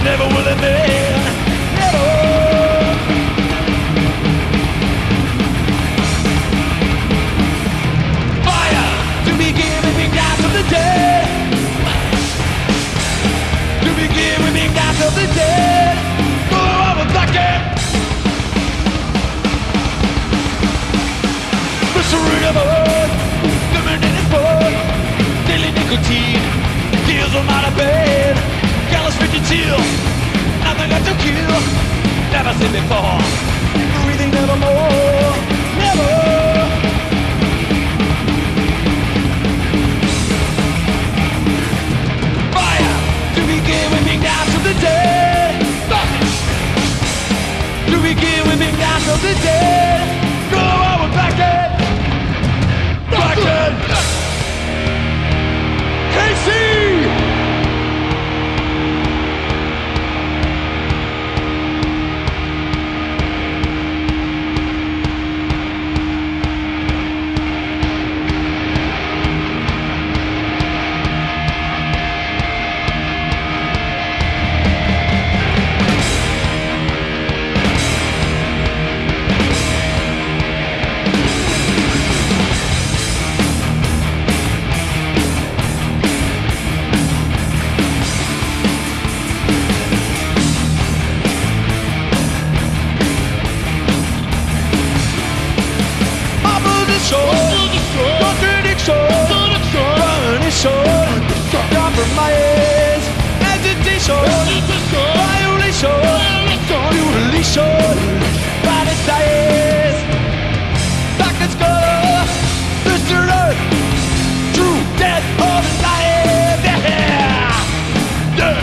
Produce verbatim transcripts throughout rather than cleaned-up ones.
never will admit, never. Fire to begin with being down to the dead. To begin with being down to the dead. Go over bucket. Mister Rigamon, living in his blood. Daily nicotine, kills him out of bed. Callous fifty chill, nothing left to kill. Never seen before, breathing nevermore, never. Fire to begin with being down to the dead. To begin with being down to the dead. Go over back it, back it. K C. Compromise, agitation, violation, mutilation, body size, darkness color, visceral, true death of life, yeah, yeah.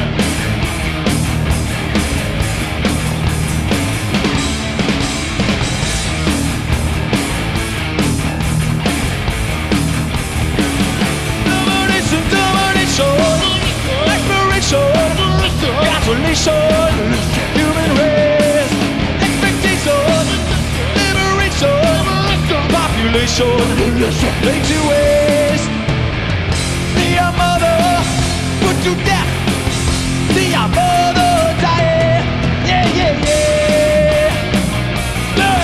Gasolation, human race, expectation, liberation, population, laid to waste. See our mother put to death. See our mother dying. Yeah, yeah, yeah. Yeah.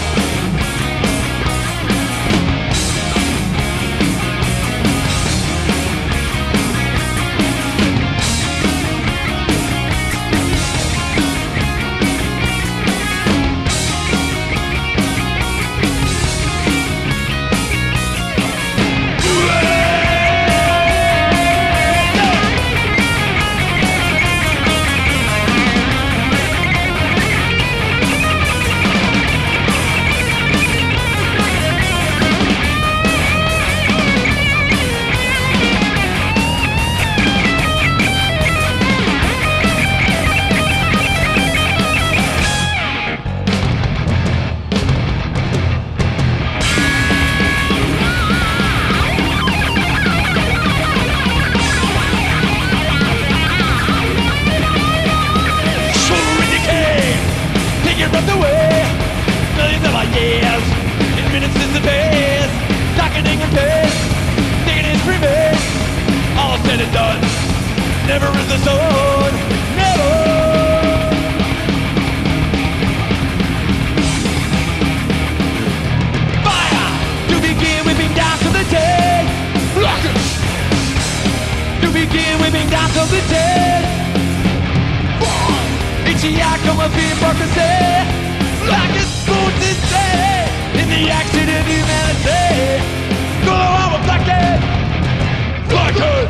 Never is the zone, never. Fire to begin with being down to the dead. Blockage to begin with being down to the dead. Itchy eye come up here, hypocrisy. Like it's food to say in the accident of humanity. Go on with blockade, blockade.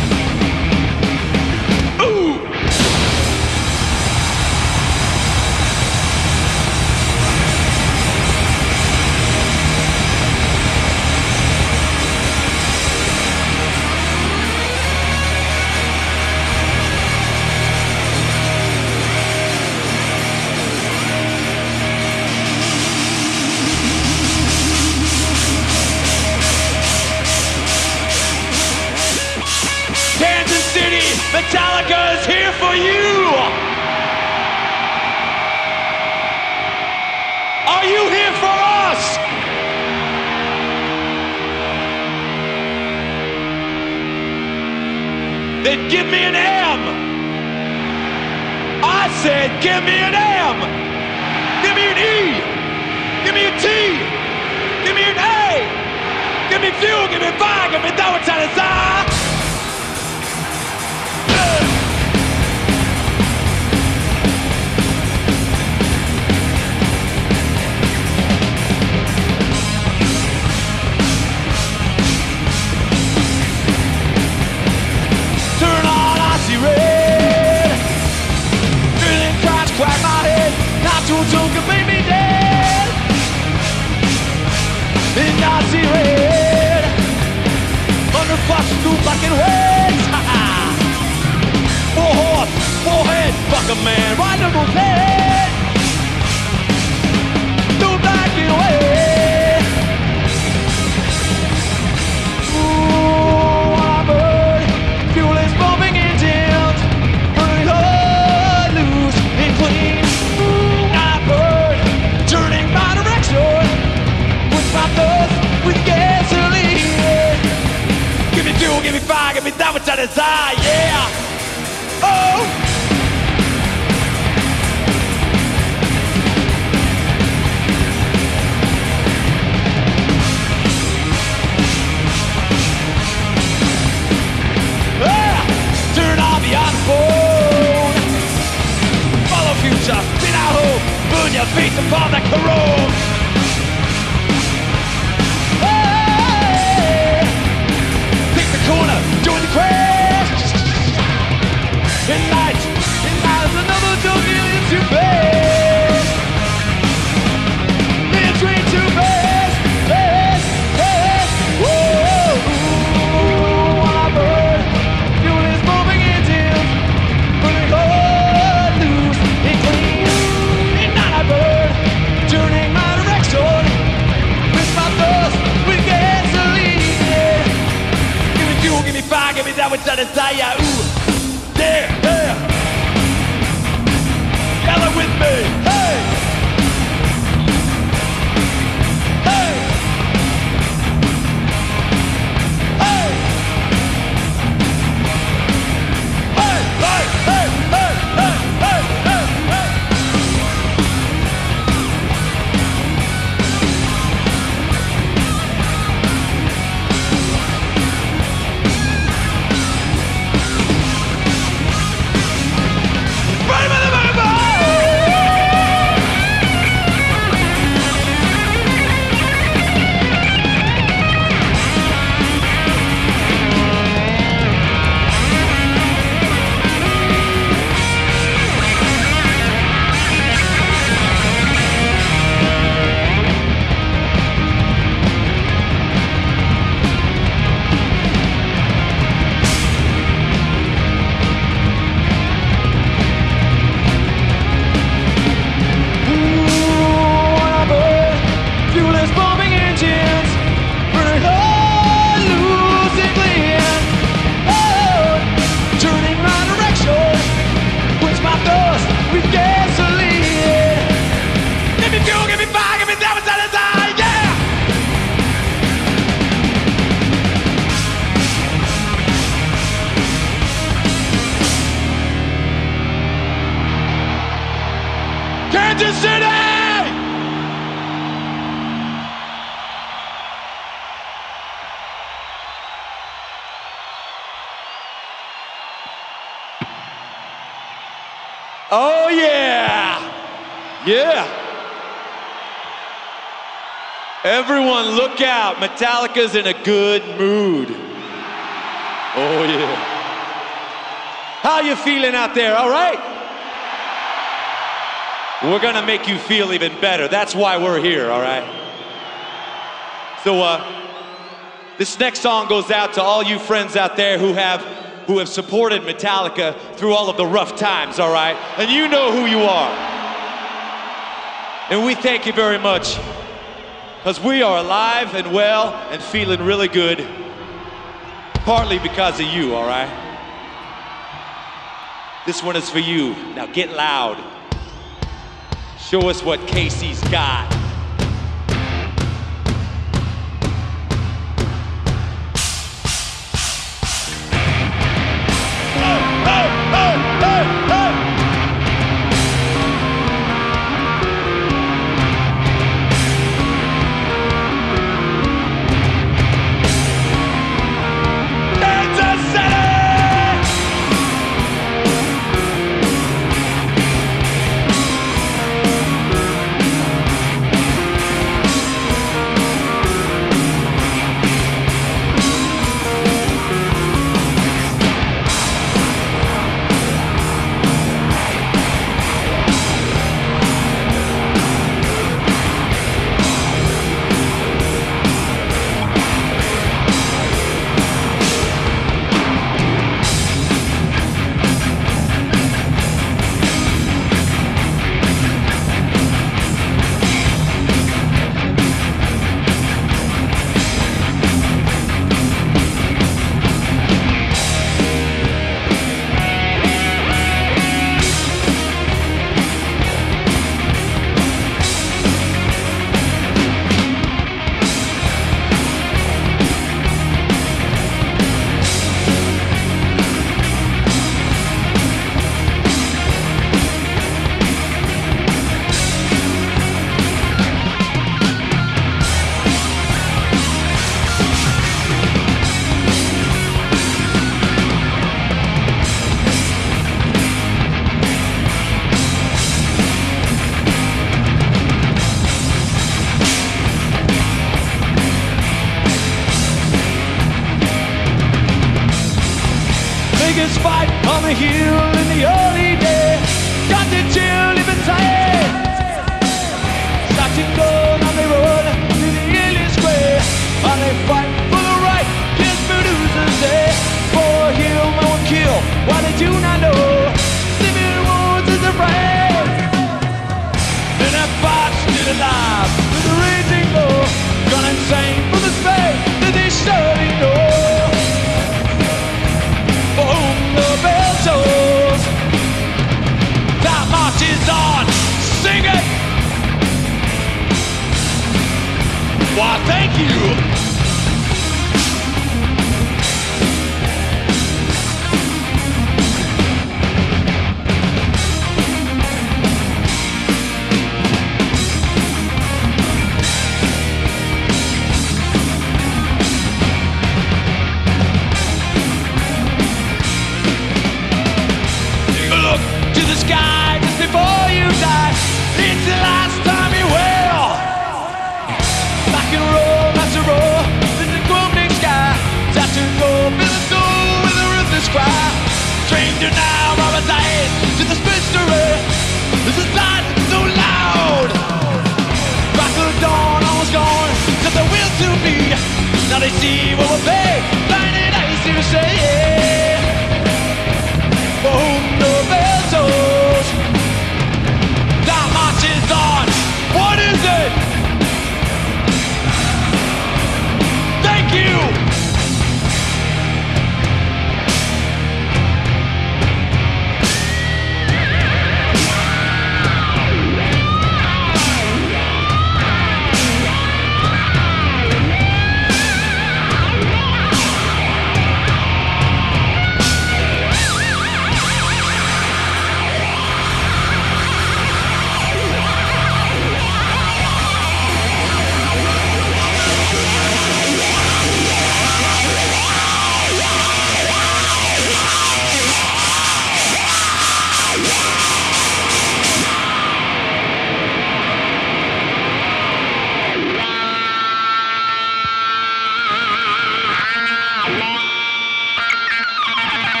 Metallica is here for you! Are you here for us? Then give me an M! I said, give me an M. Give me an E. Give me a T. Give me an A. Give me fuel. Give me fire. Give me that which I desire. Turn on, I see red. Feeling cracks crack my head. Not too soon can make me dead. And I see red. Under flash through black and red. Four horse, four head, fuck a man, right under his head. Through black and red. Ooh, I burn. Fuel is pumping engines. Burning hard, loose and clean. Ooh, I burn. Turning my direction. With my thoughts, with gasoline. Give me fuel, give me fire, give me that which I desire, yeah. Oh! Ah! Turn on the iPhone. Follow future, spin out hope. Burn your feet upon that corrode. Hey! Take the corner, join the crash. In light, in light is another token it's too fast. It's way too fast, fast, fast. Whoa, ooh, I burn. Fuel is moving engines. Burning hard, loose and clean. And now I burn. Turning my direction. With my thirst, with gasoline. Yeah. Give me fuel, give me fire, give me that which I desire. Ooh. Yeah, yeah. Yell it with me. Hey. Hey. Hey. Hey, hey, hey, hey, hey, hey, hey, Kansas City! Oh yeah! Yeah! Everyone look out, Metallica's in a good mood. Oh yeah. How you feeling out there, all right? We're gonna make you feel even better. That's why we're here, all right? So uh, this next song goes out to all you friends out there who have who have supported Metallica through all of the rough times, all right? And you know who you are. And we thank you very much, because we are alive and well and feeling really good, partly because of you, all right? This one is for you. Now get loud. Show us what Casey's got. Oh, oh, oh, oh, oh. fight on the hill in the early day. Got the chill even tight. Starting gun on the road to the alien square. And they fight for the right, kiss producers say. For a hill, no one kill, why they do not know. Civil wars is a right. And that fight's still alive with the raging glow. Gone insane for the space that they surely know. For whom the bell tolls, that marches on, sing it. Why, thank you. Sky just before you die. It's the last time you will. Rock and roll, that's a roll. There's a grumbling sky. Time to go, fill the soul with a ruthless cry. Stranger now, Robert's eyes to the mystery. This is not so loud. Rock the dawn, almost gone. To the will to be. Now they see what we'll pay. Blinded eyes to say, yeah. For whom the bell tolls, that marches on. What is it? Thank you.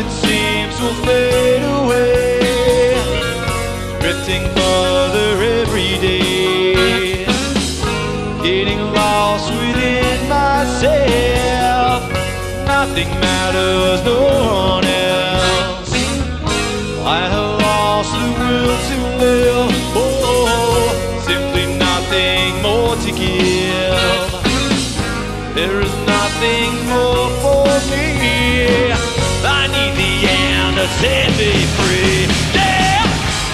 that seems to fade away, drifting further every day, getting lost within myself. Nothing matters, no one else. I have lost the will to live. Oh, simply nothing more to give. There is nothing more for me. I need the end to set me free. Yeah!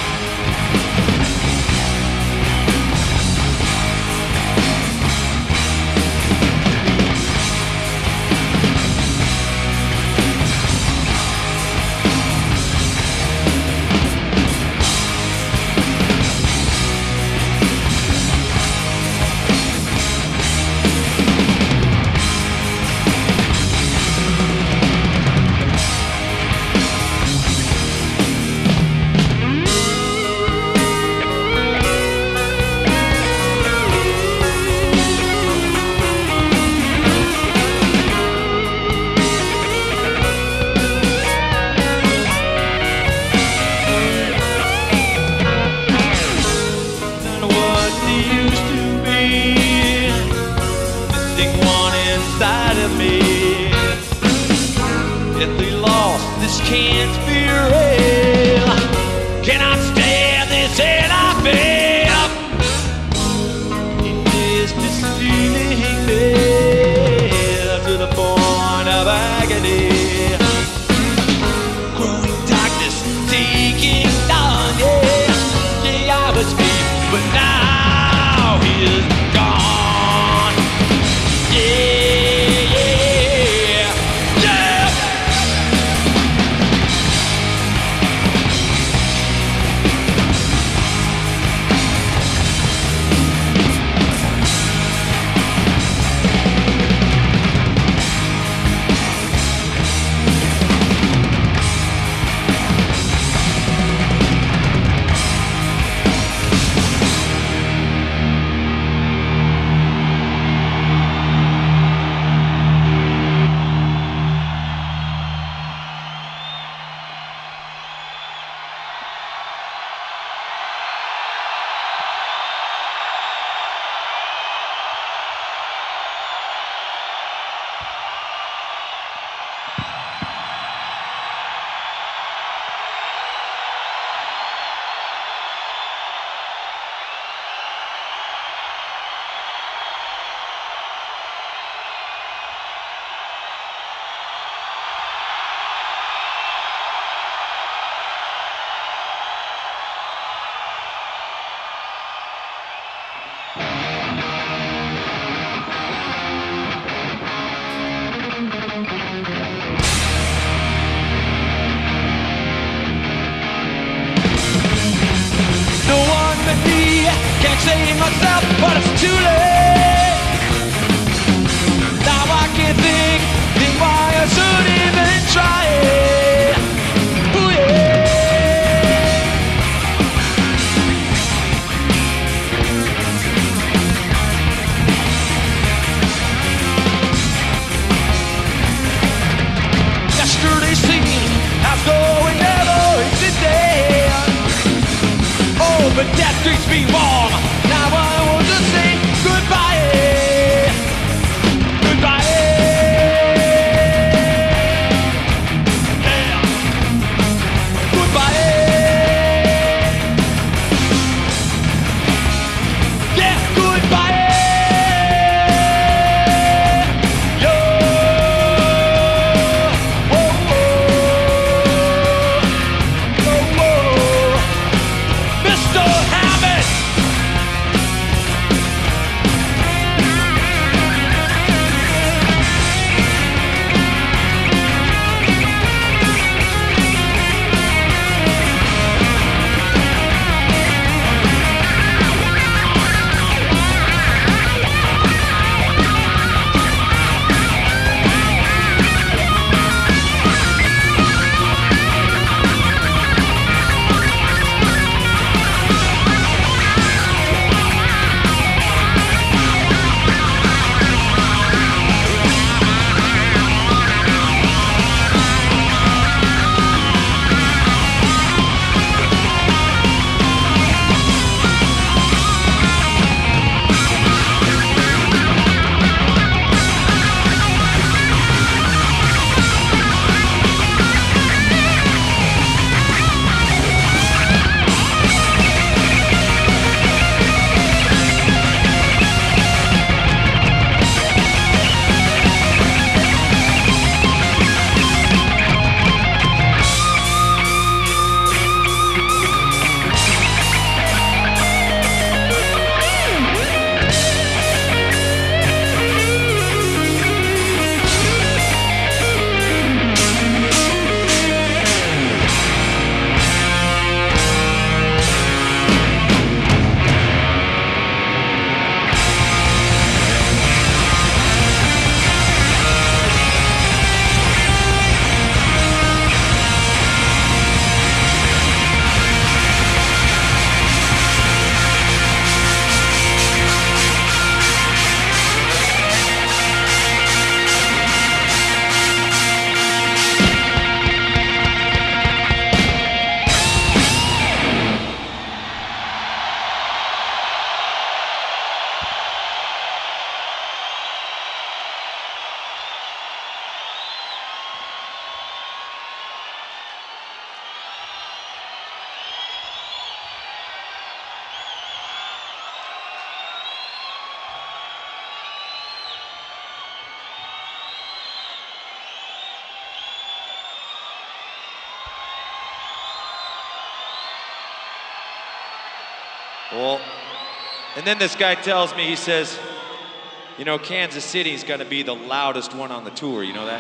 Deathly lost, this can't be real. Cannot stand this and I fail. Is this feeling there to the point of agony? Growing darkness, taking down, yeah. Yeah, I was me, but now he is gone. Yeah. Can't save myself, but it's too late. Now I can't think, think why I should even try it. Ooh, yeah. Yesterday seemed as though it never existed. Oh, but death treats me warm. Now I want to say goodbye. Goodbye. Yeah. Goodbye. Yeah, goodbye. Yo. Whoa, whoa. Whoa, whoa. Mister Hammond. Well, and then this guy tells me, he says, you know, Kansas City is gonna be the loudest one on the tour, you know that?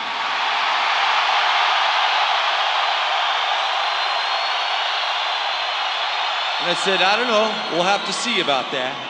And I said, I don't know, we'll have to see about that.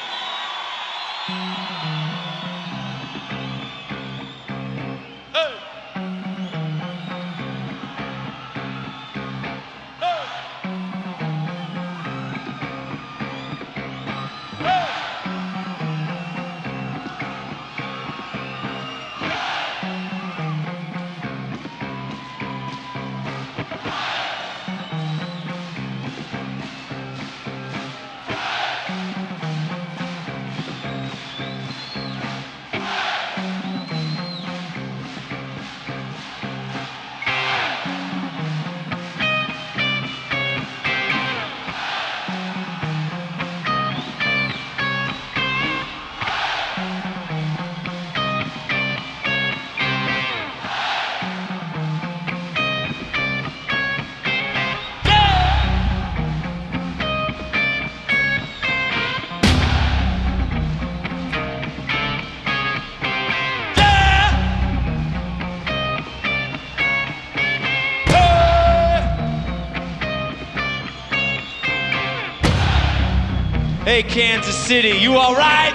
Hey, Kansas City, you all right?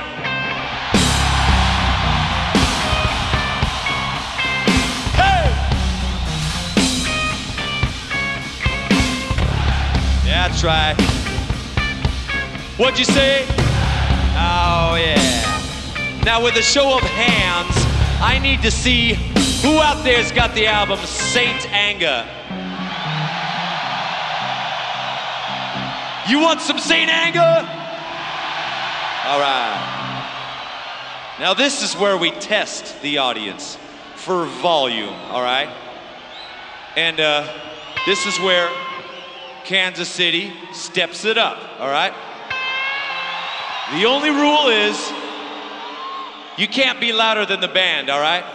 Hey! That's right. What'd you say? Oh, yeah. Now, with a show of hands, I need to see who out there's got the album Saint Anger. You want some Saint Anger? All right. Now this is where we test the audience for volume, all right? And uh, this is where Kansas City steps it up, all right? The only rule is you can't be louder than the band, all right?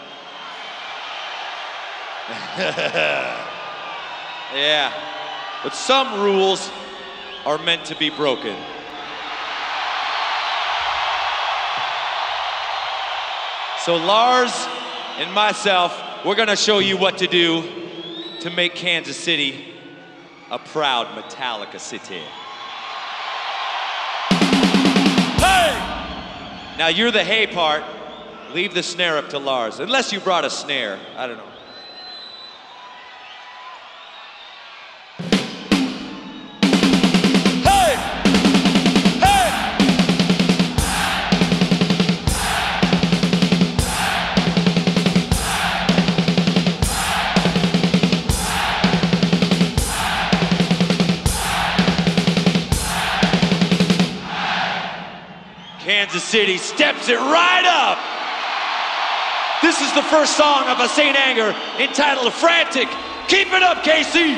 Yeah, but some rules are meant to be broken. So Lars and myself, we're gonna show you what to do to make Kansas City a proud Metallica city. Hey! Now you're the hey part. Leave the snare up to Lars, unless you brought a snare, I don't know. Kansas City steps it right up. This is the first song of a Saint Anger entitled Frantic. Keep it up, K C.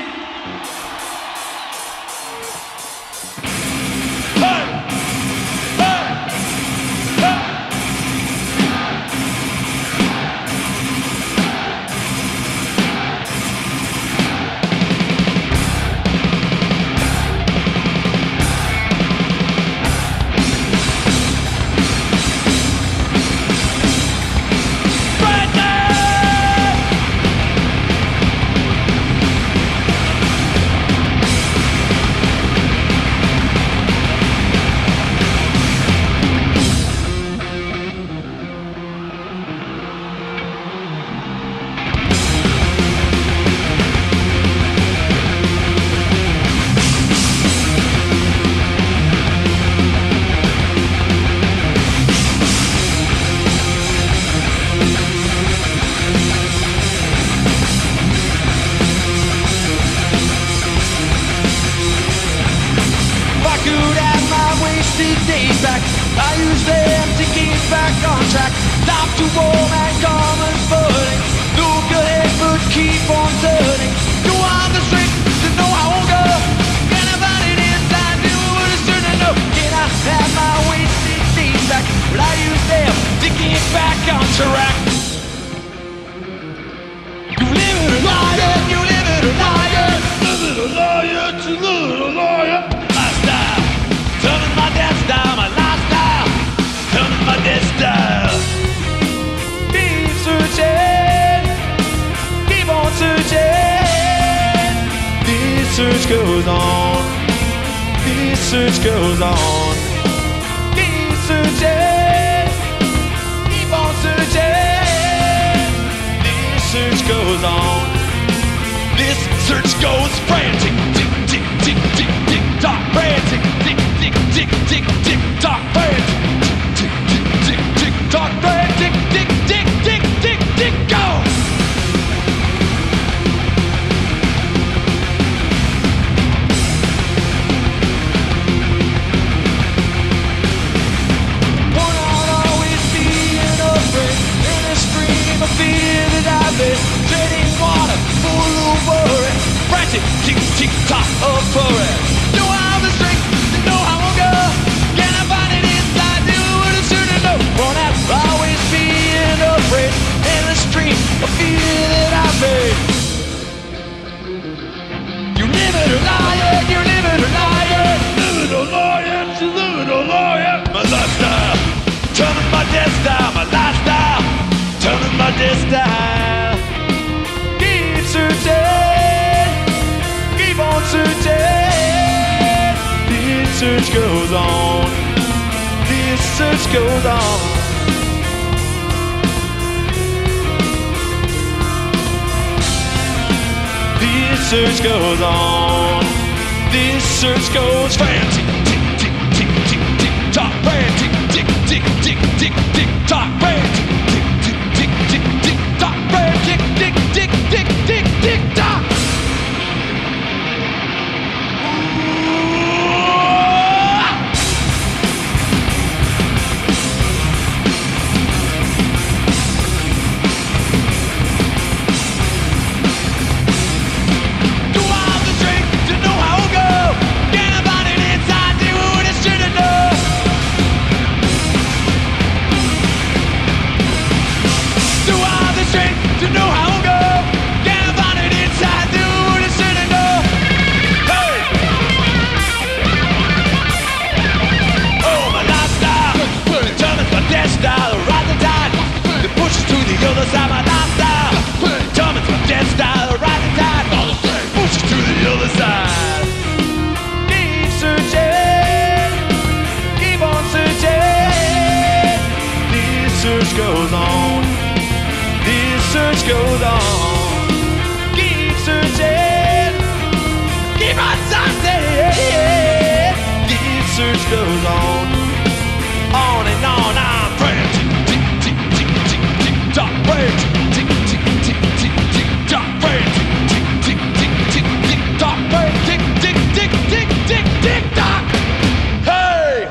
Days back, I use them to get back on track. Stop to warm and common footing. Look ahead, but keep on turning. You are the strength to know I won't go. Can I find it inside? Do what it's certain to know. Can I have my wasted days back? But I use them to get back on track. You live it or liar, you live it or liar. Live it or liar, you live it or liar. My style. search goes on. This search goes on. Keep searching. Keep on searching. This search goes on. This search goes frantic. Tick, tick, tick, tick, tick, tock, frantic. Tick, tick, tick, tick, tick, tock, frantic. Tick, tick, tick, tick, tock, frantic. Tick, tick, tick, tick, tick, go. One out always being afraid in a stream of fear that I've been treading water full of worry. Frantic, tick, tick, tock of forest. No how the strength to know how I'll go. Can I find it inside? Do what I should know. One out always being afraid in a stream of fear that I've been. You live it or lie it, you live it or lie it. Live it or lie it, you live it or lie it. My lifestyle, turning my death style. My lifestyle, turning my death style. Keep searching, keep on searching. This search goes on, this search goes on. This search goes on, this search goes frantic. Tick, tick, tick, tick, tick, tock, frantic. Tick, tick, tick, tick, tick, tock, frantic. Tick, tick, tick, tick, tick, tock, frantic. Tick, tick, tick, tick, tick, tock. To know how I'll go, can't find it inside, do what I shouldn't know. Hey! Oh, my lifestyle, determines my death style. Ride the tide, that pushes to the other side. My lifestyle, determines my death style. Ride the tide, pushes to the other side. Keep searching, keep on searching. This search goes on. This search goes on. Keep searching. Keep on searching. This search goes on. On and on. I'm frantic. Tick, tick, tick, tick, tick, tock, frantic. Tick, tick, tick, tick, tick, tock, frantic. Tick, tick, tick, tick, tick, tock, frantic. Tick, tick, tick, tick, tick, tock. Hey!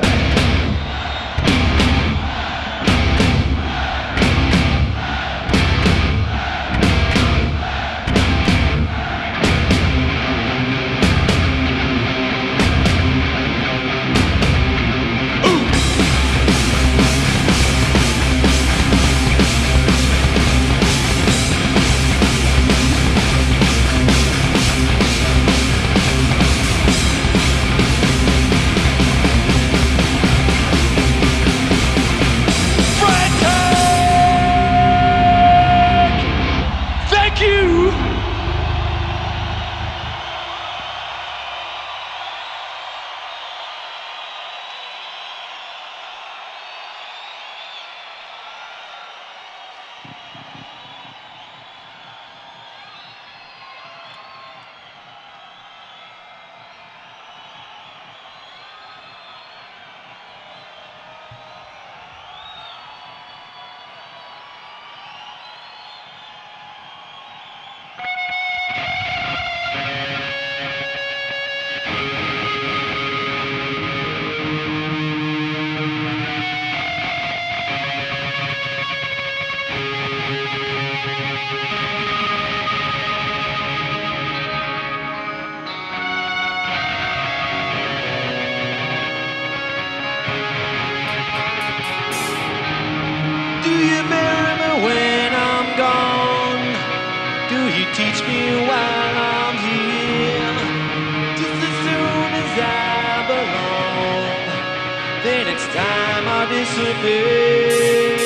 teach me while I'm here. Just as soon as I belong, then it's time I disappear.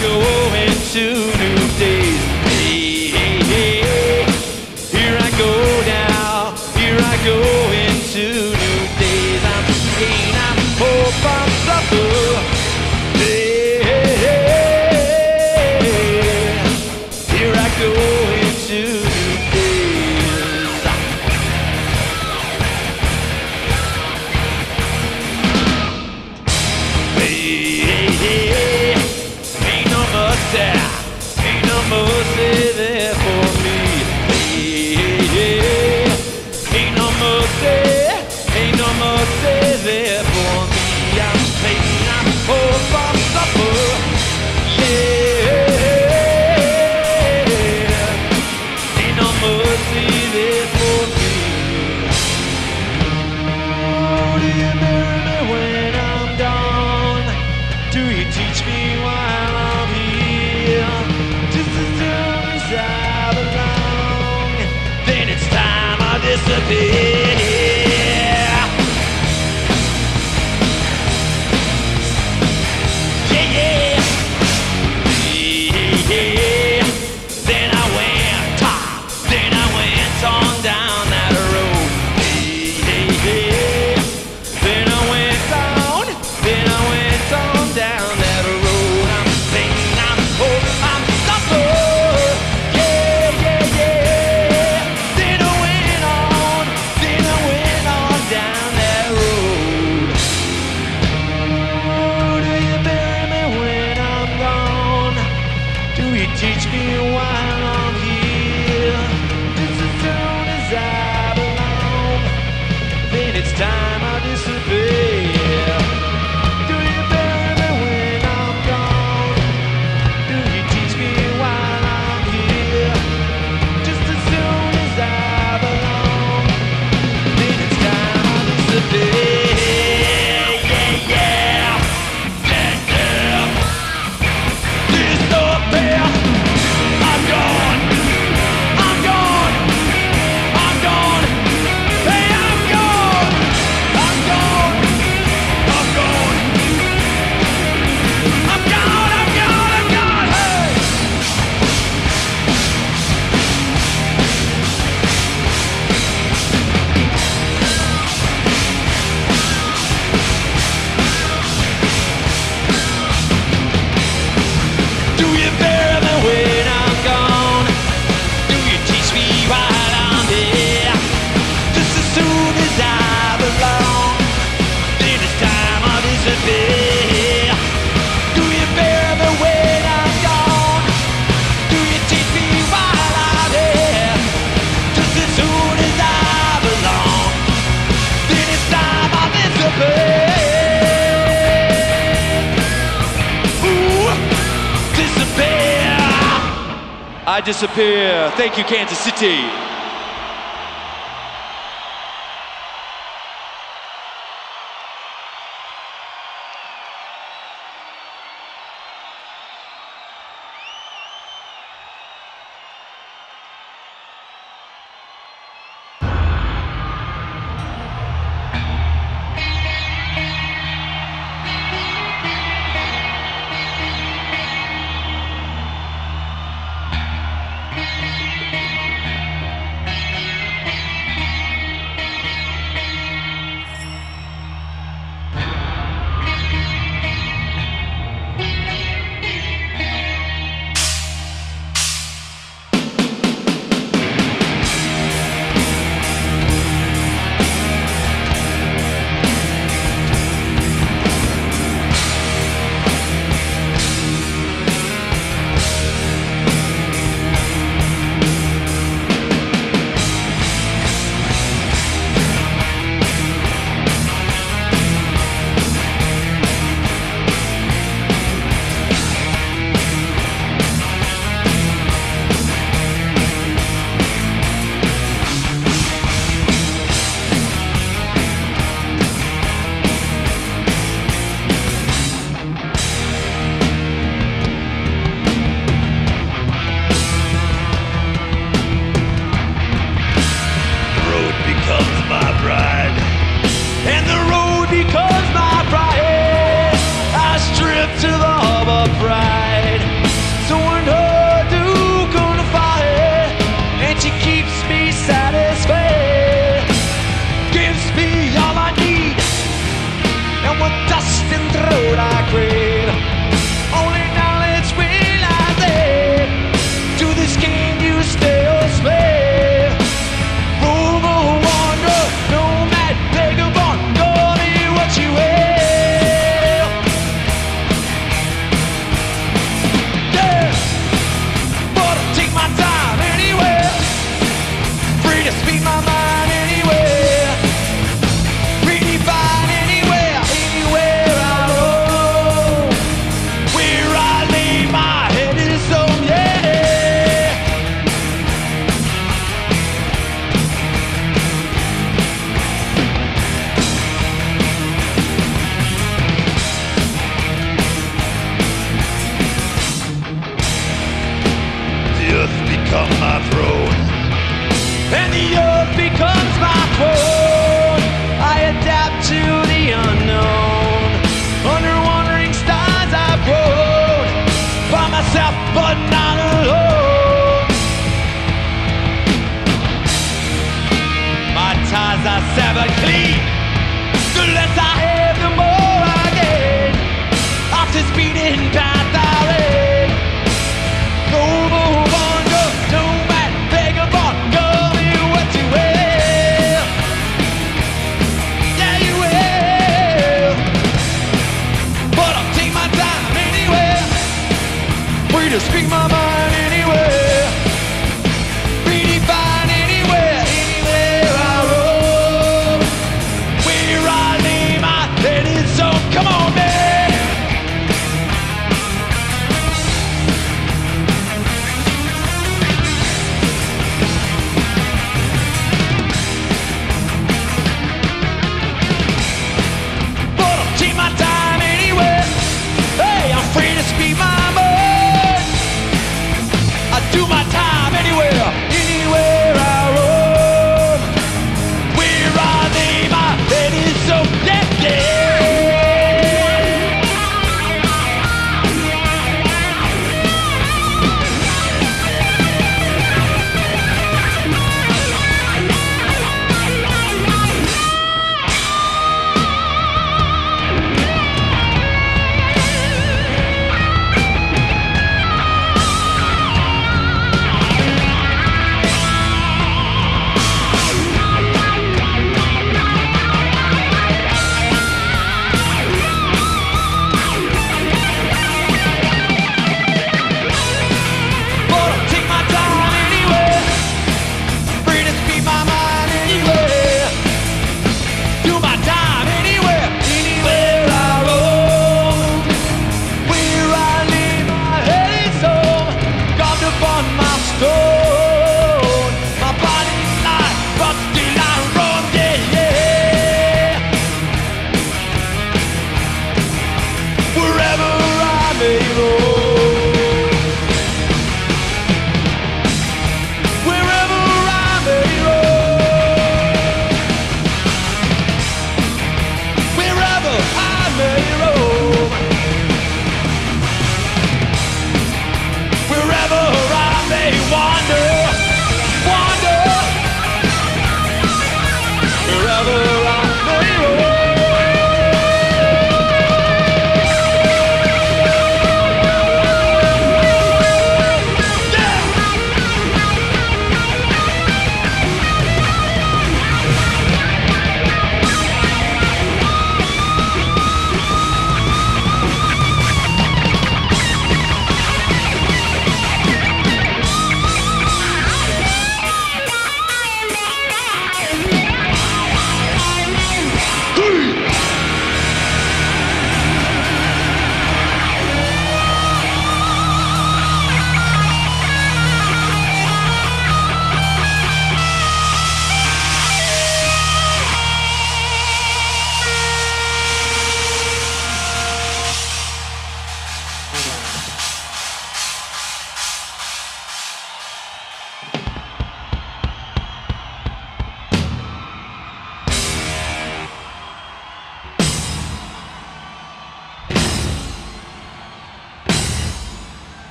go into new days. Hey, hey, hey, here I go now. Here I go into new days. I'm pain, I'm hope, I'm suffer. Hey, hey, hey, here I go into new days. Hey, hey, hey, ain't no mercy, ain't no mercy there for me. Hey, hey, hey, ain't no mercy, ain't no mercy there for me. I'm pain, I'm hope, I'm suffer. Yeah, ain't no mercy there for me. Oh, do you marry me when I'm gone? Do you teach me while I'm here? Just as soon as I belong, then it's time I disappear. Yeah, yeah. Yeah, yeah. Then I went, ah, then I went on down that road. Yeah, yeah. Then I went on, then I went on down that road. I'm pain, I'm hope, I'm suffer. Yeah, yeah, yeah. Then I went on, then I went on down that road. Oh, do you bury me when I'm gone? Do you teach me while I'm here? Just as soon as I belong, then it's time I disappear. Do you bury me when I'm gone? Do you teach me while I'm here? Just as soon as I belong, then it's time I disappear. Yeah, yeah, yeah, yeah. Disappear. I'm gone. I'm gone. I'm gone. Hey, I'm gone. I'm gone. I'm gone. I'm gone. I'm gone. I'm gone. Hey. Do you bury me when I'm gone? Do you teach me while I'm here? Just as soon as I belong, then it's time I disappear. Do you bury me when I'm gone? Do you teach me while I'm here? Just as soon as I belong, then it's time I disappear. Ooh, disappear. I disappear. Thank you, Kansas City.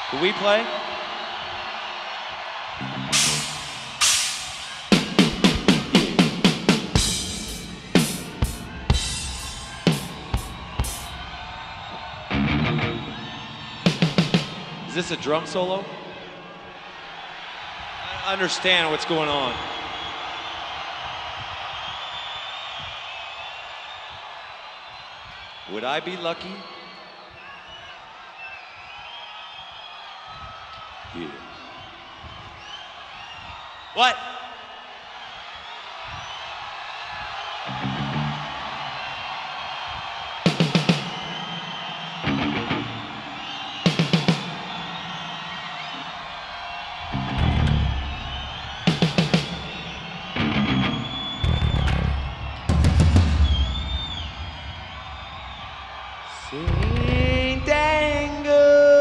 Do we play? Is this a drum solo? I understand what's going on. Would I be lucky? Yeah. What? Sing tango.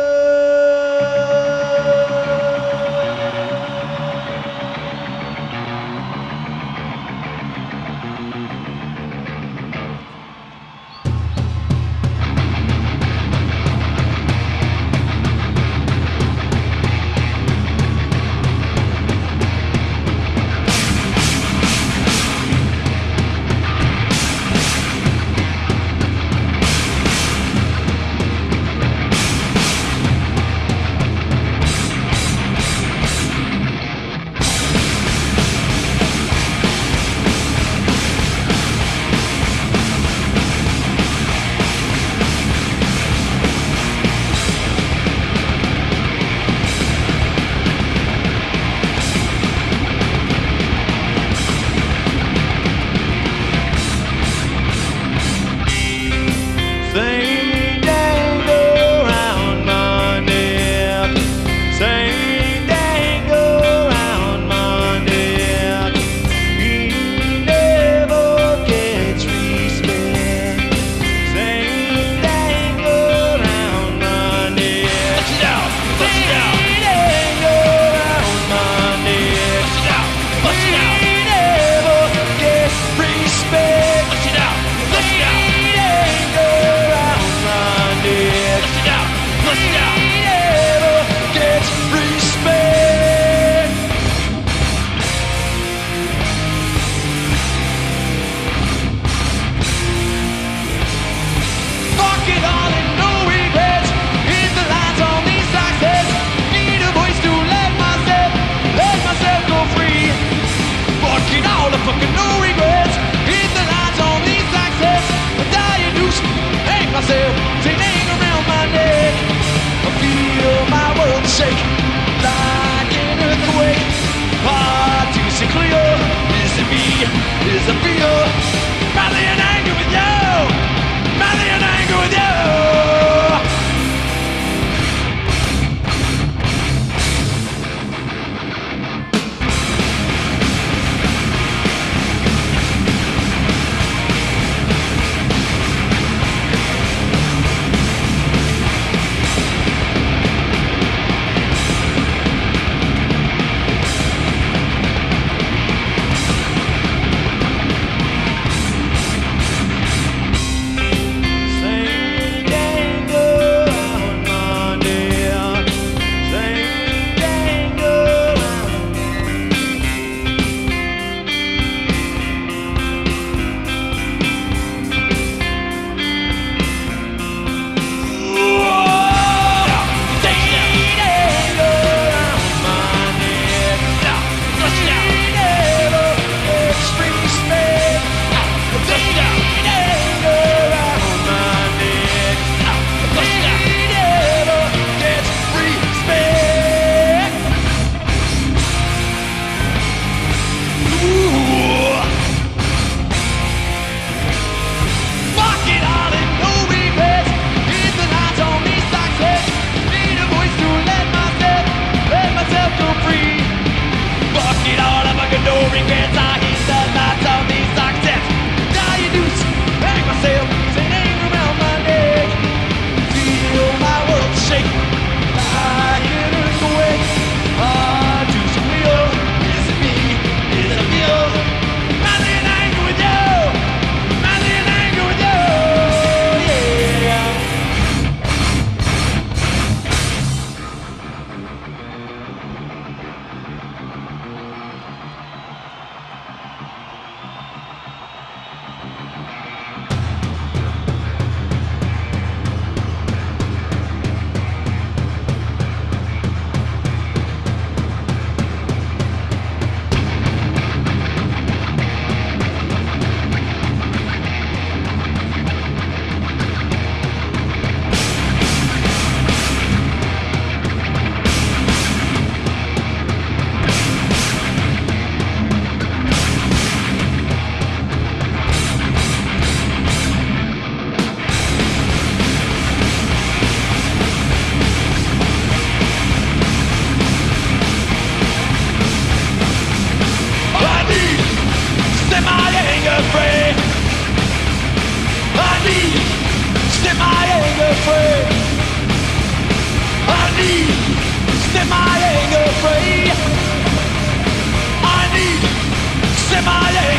Sing dango round my neck. Sing dango round my neck. He never gets respect. Sing dango round my neck. Bust it out, bust it out. Sing dango round my neck. Bust it out, bust it out. He never gets respect. Bust it out, bust it out. Bust it out, bust it out. He never gets respect. Fuck it all and no regrets. Hit the lines on these accents. Need a voice to let myself, let myself go free. Fuck it all and fucking no regrets. Hit the lines on these accents. Die a deuce, hang myself. I feel my world shake like an earthquake. Partition clear. Is it me? Is it fear? Madly in anger with you. Madly in anger with you.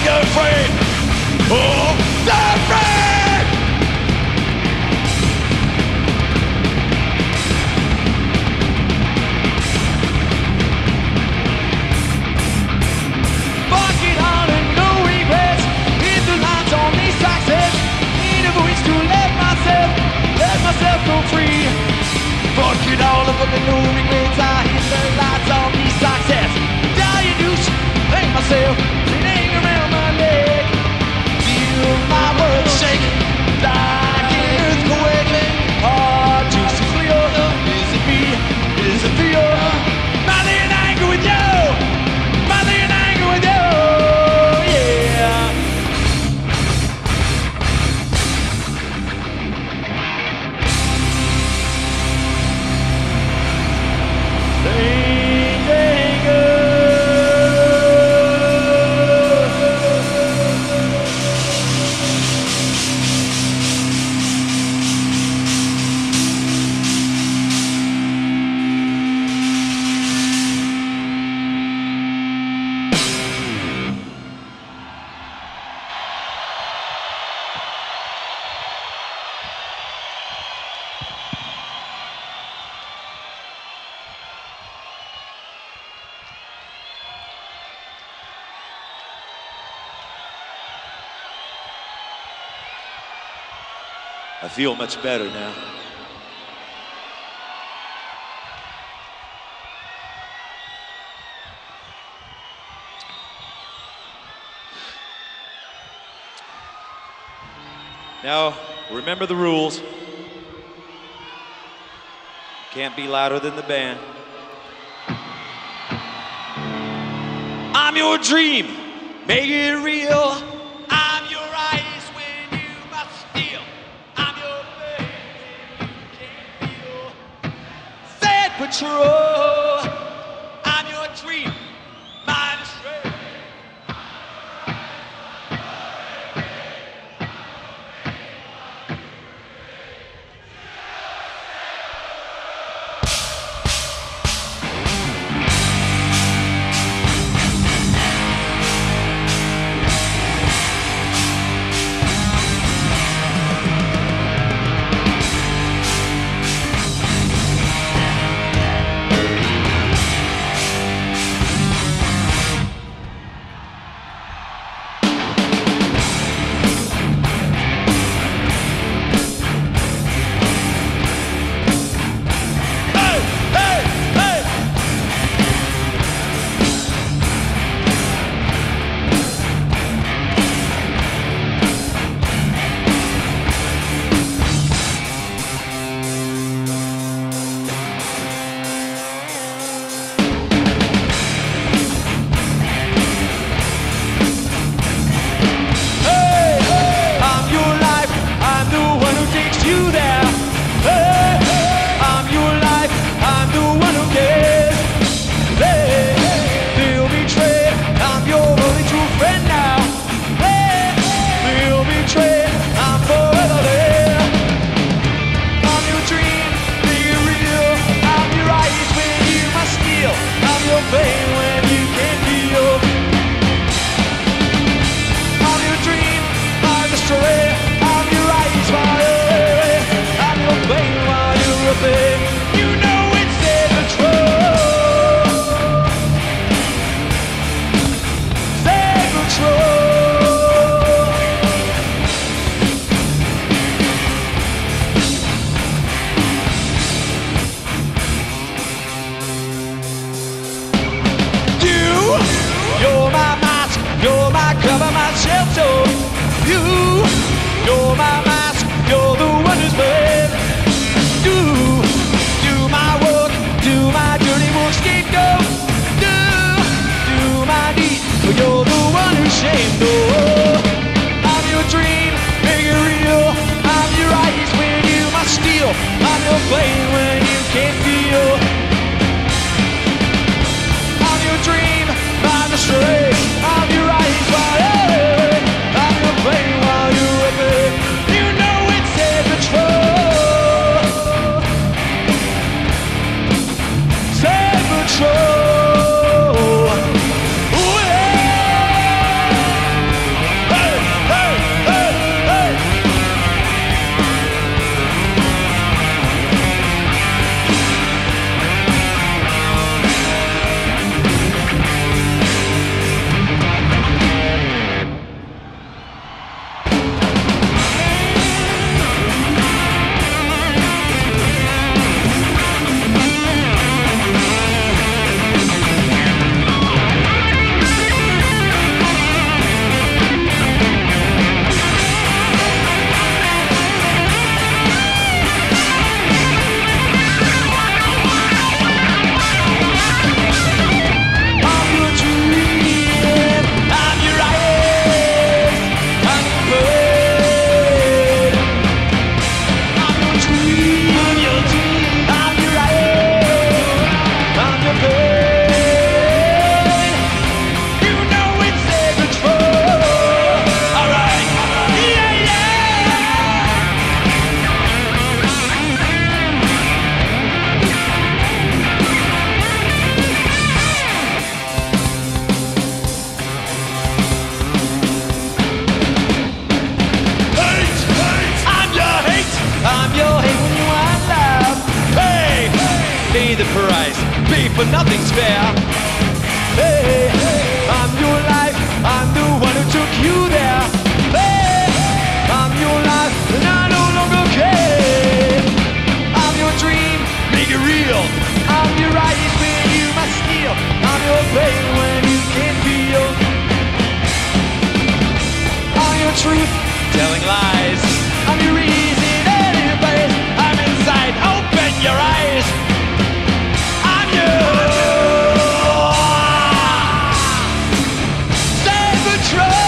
you're afraid. Oh, they're afraid. Fuck it all and no regrets. Hit the lines on these taxes. Need a voice to let myself, let myself go free. Fuck it all and fucking no regrets. I hit the lights on these taxes. Die douche, thank myself. It ain't around my leg. Feel my world shake like an earthquake. Hard to see clear. Is it me? Is it fear? Mother in anger with you. Mother in anger with you. Yeah. Strange anger. I feel much better now. Now, remember the rules. Can't be louder than the band. I'm your dream, make it real. I'm your eyes when you must steal. I'm your pain when you can't feel. Sad patrol. I'm your dream, mine is straight. Play when you can't feel. I'm your dream, I'm the stray. I'm your eyes wide open. I'm your pain while you're away. You but nothing's fair. Hey, I'm your life, I'm the one who took you there. Hey, I'm your life, and I no longer care. I'm your dream, make it real. I'm your eyes when you must steal. I'm your pain when you can't feel. I'm your truth, telling lies. I'm your reason, any place. I'm inside, open your eyes. I'm you. Stand patrol.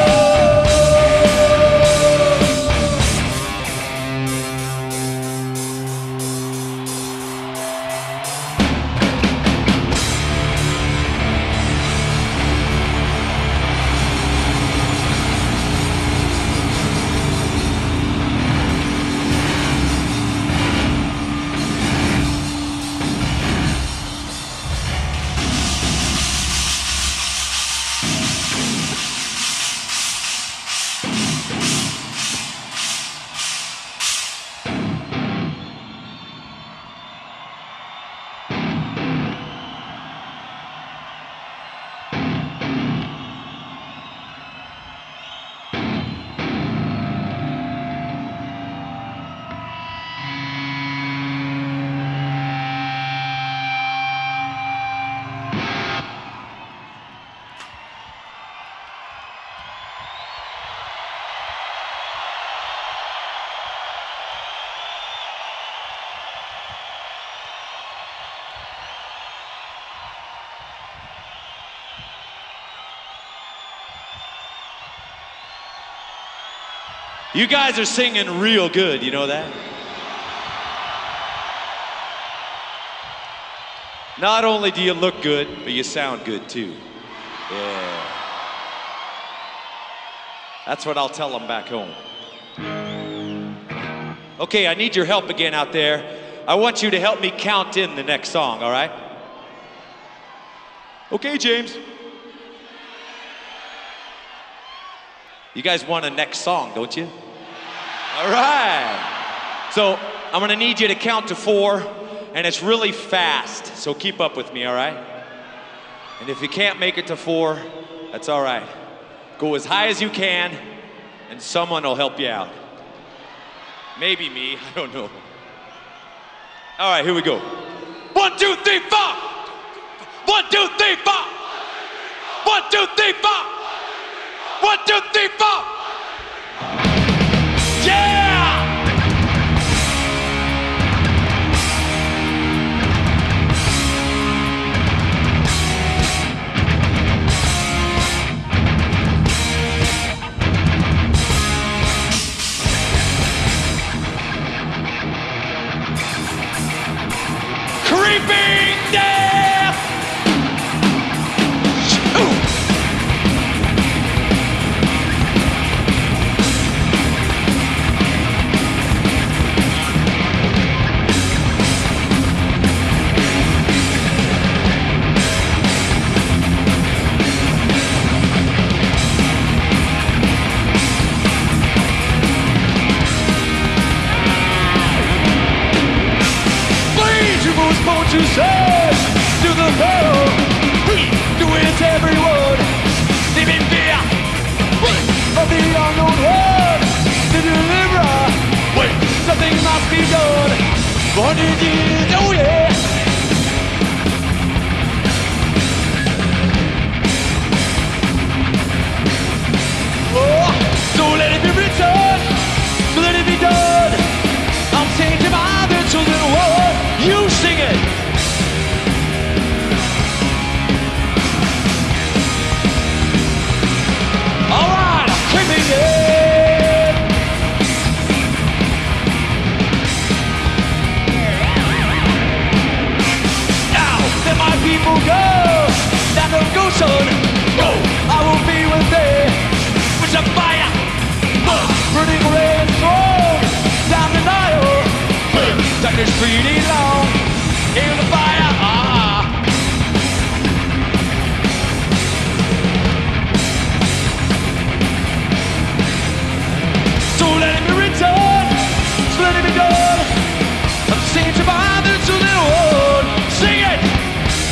You guys are singing real good, you know that? Not only do you look good, but you sound good too. Yeah. That's what I'll tell them back home. Okay, I need your help again out there. I want you to help me count in the next song, all right? Okay, James. You guys want a next song, don't you? All right. So I'm gonna need you to count to four, and it's really fast, so keep up with me, all right? And if you can't make it to four, that's all right. Go as high as you can, and someone will help you out. Maybe me, I don't know. All right, here we go. One, two, three, four. One, two, three, four. One, two, three, four. One, two, three, four. Yeah! Creeping death! Ooh. Won't you say to the hell? We do it every word. Live in fear of the unknown word. The deliverer. Wait, something must be done. What did you do? Yeah. Oh, so let it be written. So let it be done. I'm changing my the children word. You sing it. All right, I'm creeping in. Now let my people go. Now don't go, son. Go. I will be with thee. With a fire, burning red and strong. Down the Nile. Darkness pretty long. In the fire, ah. So let it be written, so let it be done. I'm saying to my other two little one, sing it.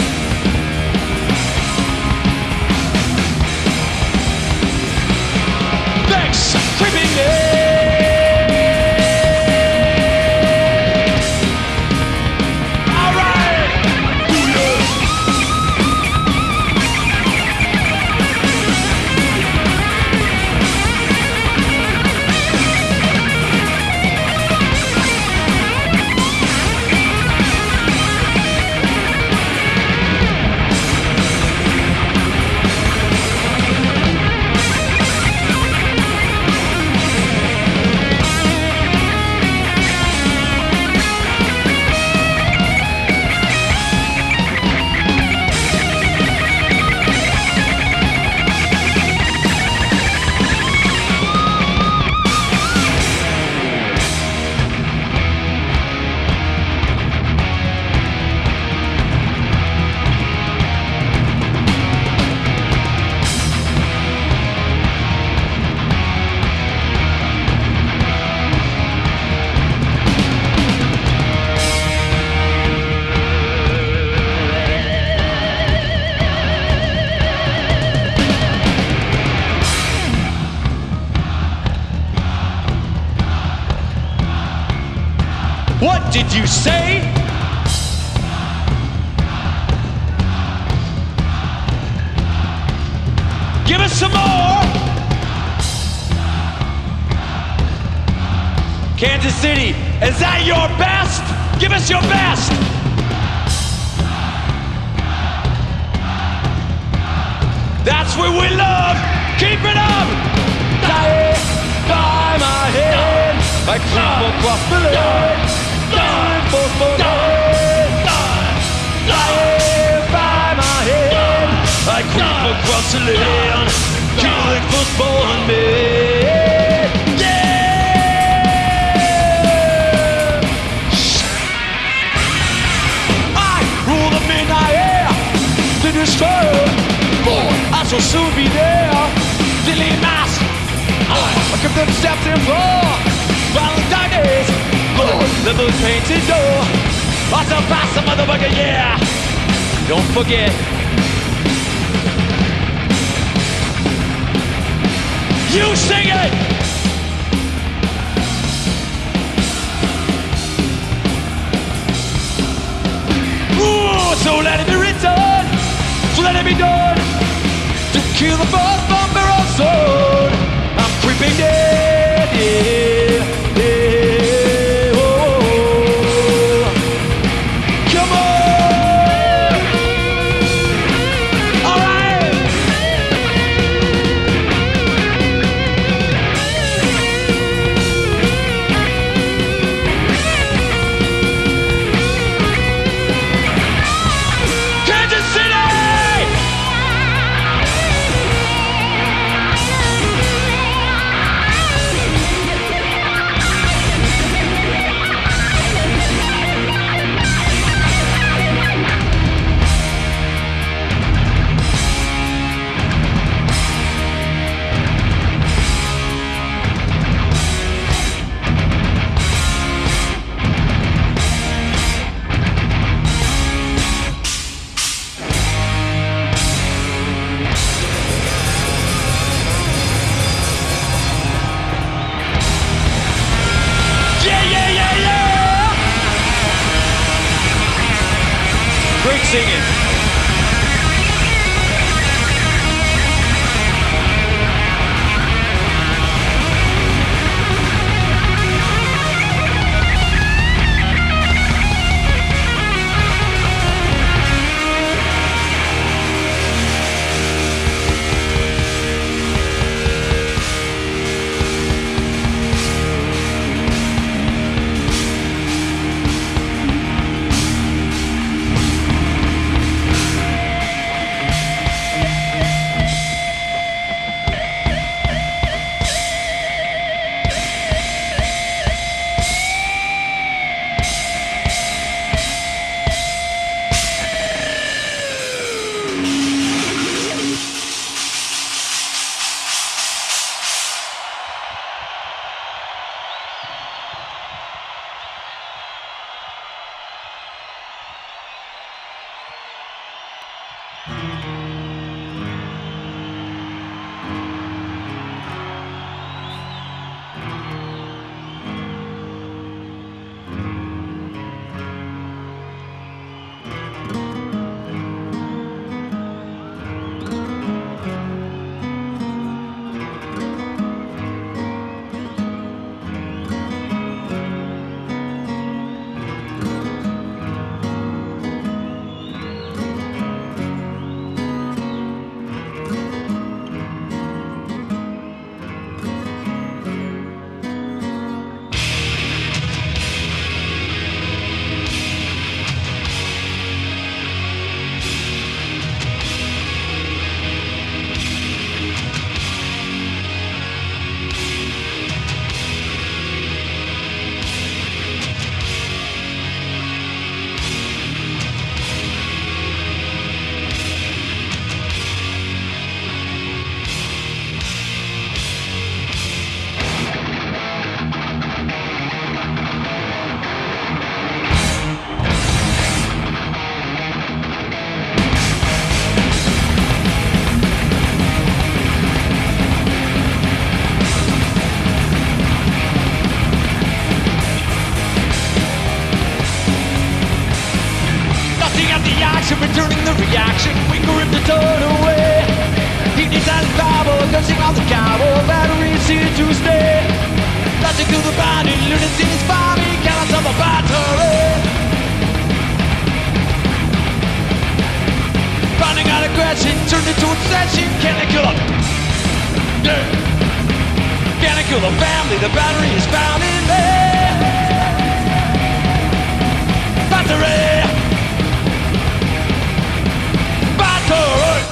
What did you say? Give us some more. Kansas City, is that your best? Give us your best. That's what we love. Keep it up. Dying by my head. I creep across the land. Dying for for Dying by my head. I creep across the land. Killing football men. Yeah. I rule the midnight air. To destroy. I shall soon be there. Dilly mass. I keep them steps in floor. Valentine days. Lord, the blue painted door. I shall pass the motherfucker, yeah. Don't forget. You sing it. Ooh, so let it be written. So let it be done. To kill the first bumper of sword. I'm creeping dead, yeah, yeah, oh, oh. Come on. All right. Kansas City. Great singing. Stop the action, returning the reaction. We can rip the turn away. He needs that Bible, gushing off the cowboy. Batteries here to stay. Flashing through the body, lunacy's body. Cannons of the battery. Finding out aggression, turned into obsession. Can I kill him? Yeah. Can I kill the family? The battery is found in me. Battery. Battery.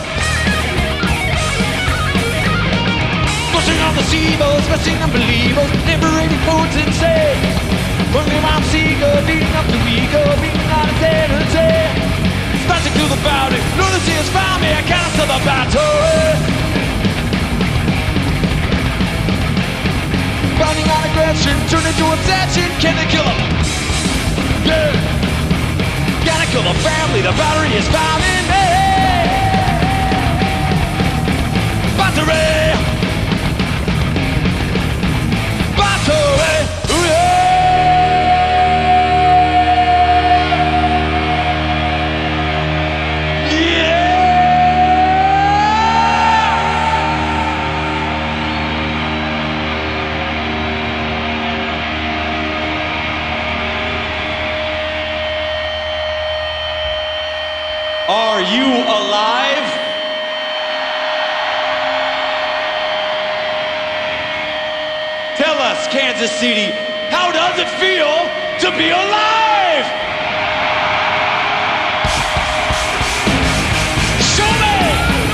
Pushing on the seaboats, smashing unbelievers, liberating codes insane. Bringing my seagull, beating up the ego, beating out of sanity. Smashing through the boundary, lunacy has found me. I can't to the battery. Finding out aggression, turn into obsession. Can they kill him? Yeah. Can I kill the family? The battery is found in me. Battery. Battery. Ooh, yeah. Are you alive? Tell us, Kansas City, how does it feel to be alive? Show me!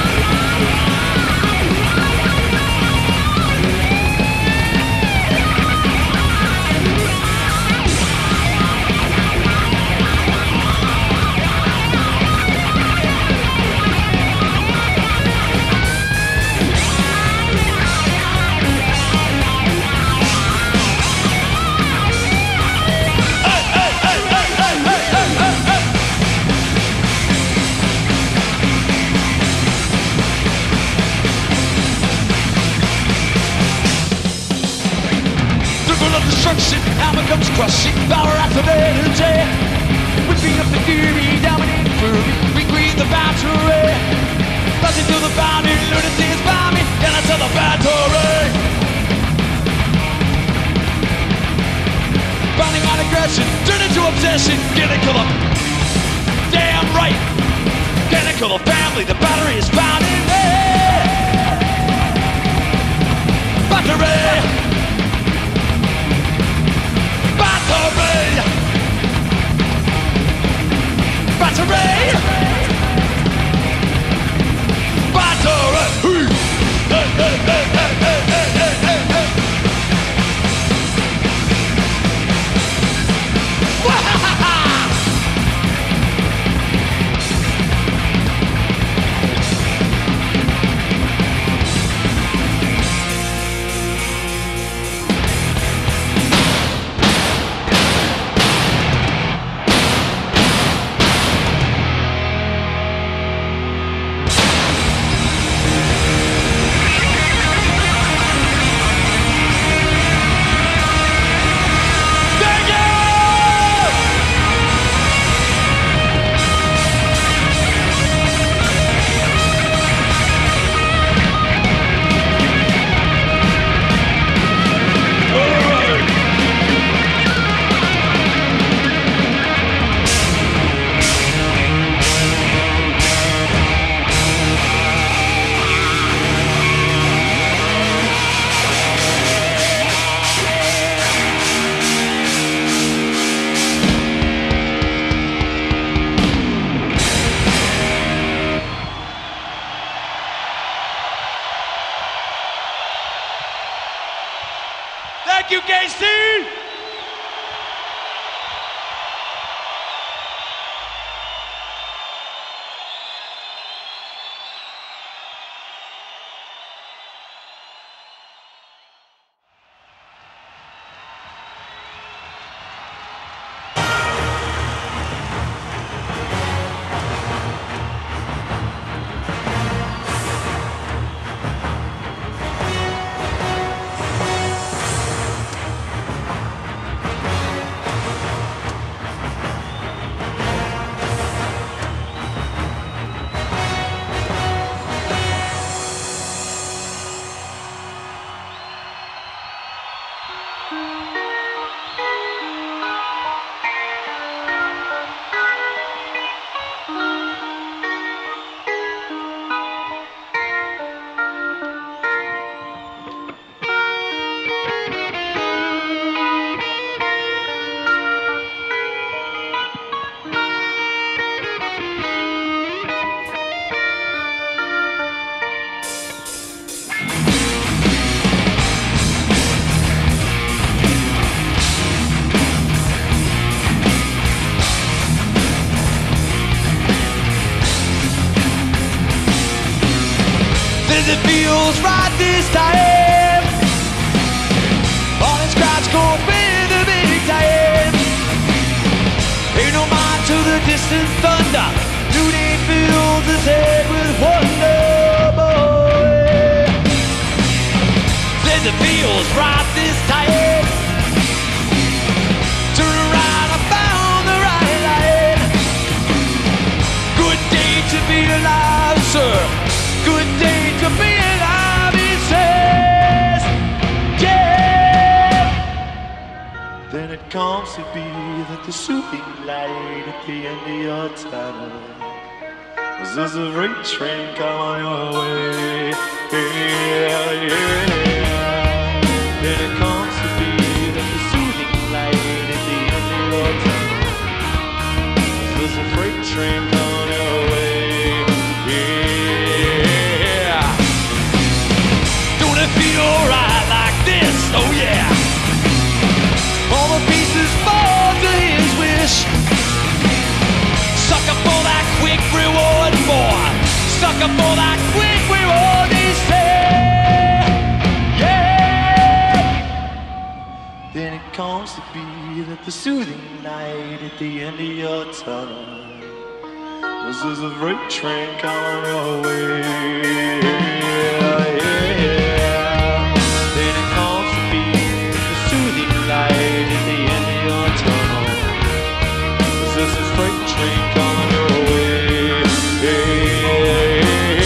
Destruction, hammer comes crushing, power after energy. We beat up the theory, dominating fury, we breathe the battery. Flashing through the boundary, lunacy is by me, and I tell the battery. Finding out aggression, turn into obsession, can I kill them? Damn right, can I kill the family? The battery is found in me. Battery. Battery! Battery! Battery! Hey, hey, hey, hey, hey, hey, hey, hey. Says it feels right this time. All his crowds go with the big time. Ain't no mind to the distant thunder. Duty fills his head with wonder, boy. Says it feels right this time. Turn around, I found the right line. Good day to be alive, sir. Good day to be alive, he says. Yeah. Then it comes to be that the soothing light at the end of your tunnel was as a freight train coming your way. Yeah, yeah. Then it comes to be that the soothing light at the end of your tunnel was as a freight train coming your way. Yeah. Don't it feel right like this? Oh yeah. All the pieces fall to his wish. Sucker for that quick reward, boy. Sucker for that quick reward, he said. Yeah. Then it comes to be that the soothing light at the end of your tunnel was as a freight train coming your way. Yeah, yeah. Then it comes to be the soothing light at the end of your tunnel was as a freight train coming your way. Yeah,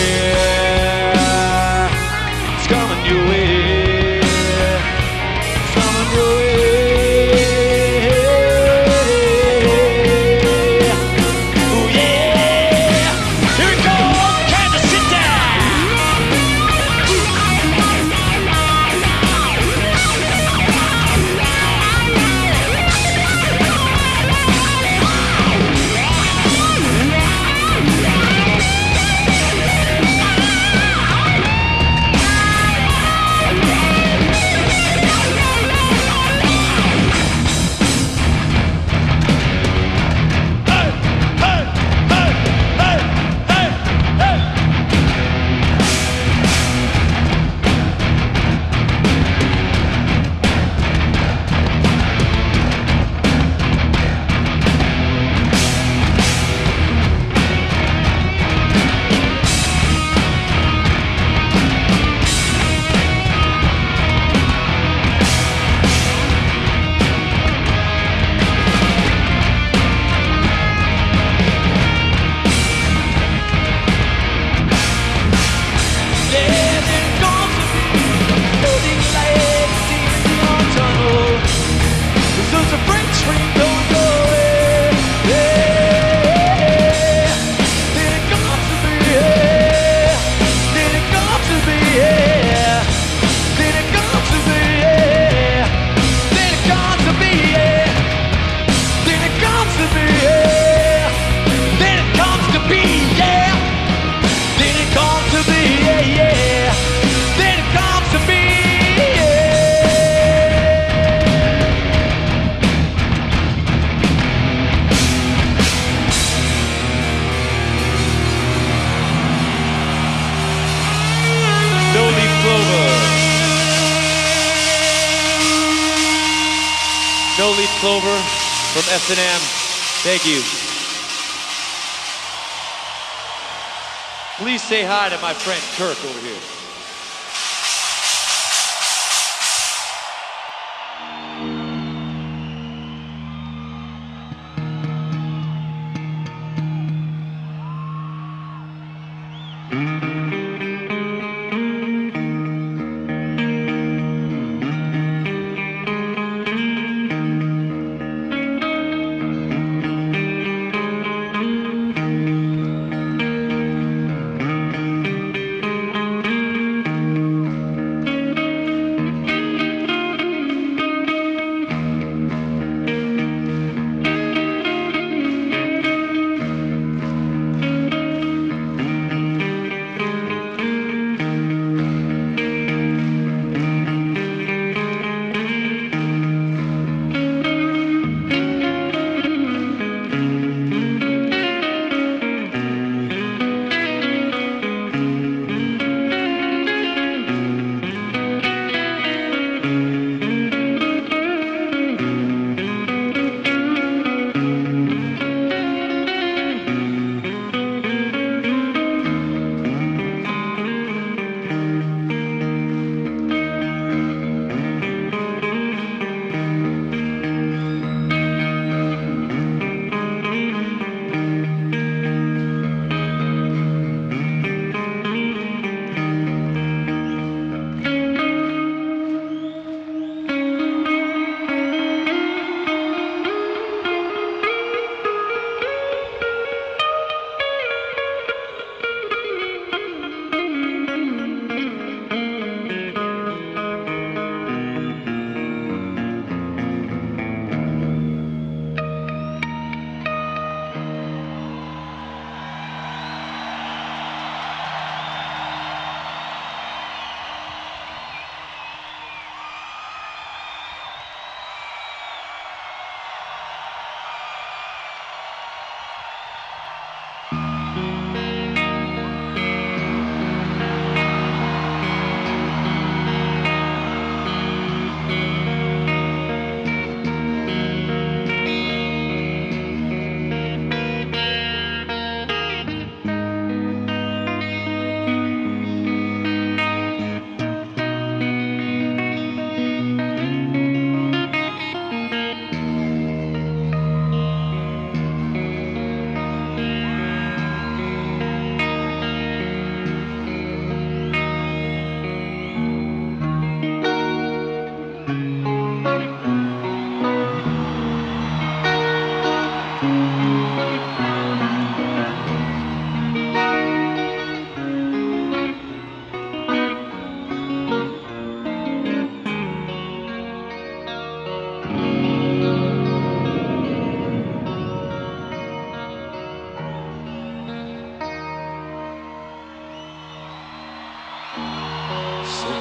yeah. It's coming your way. It's coming your way. No Leaf Clover from S and M. Thank you. Please say hi to my friend Kirk over here.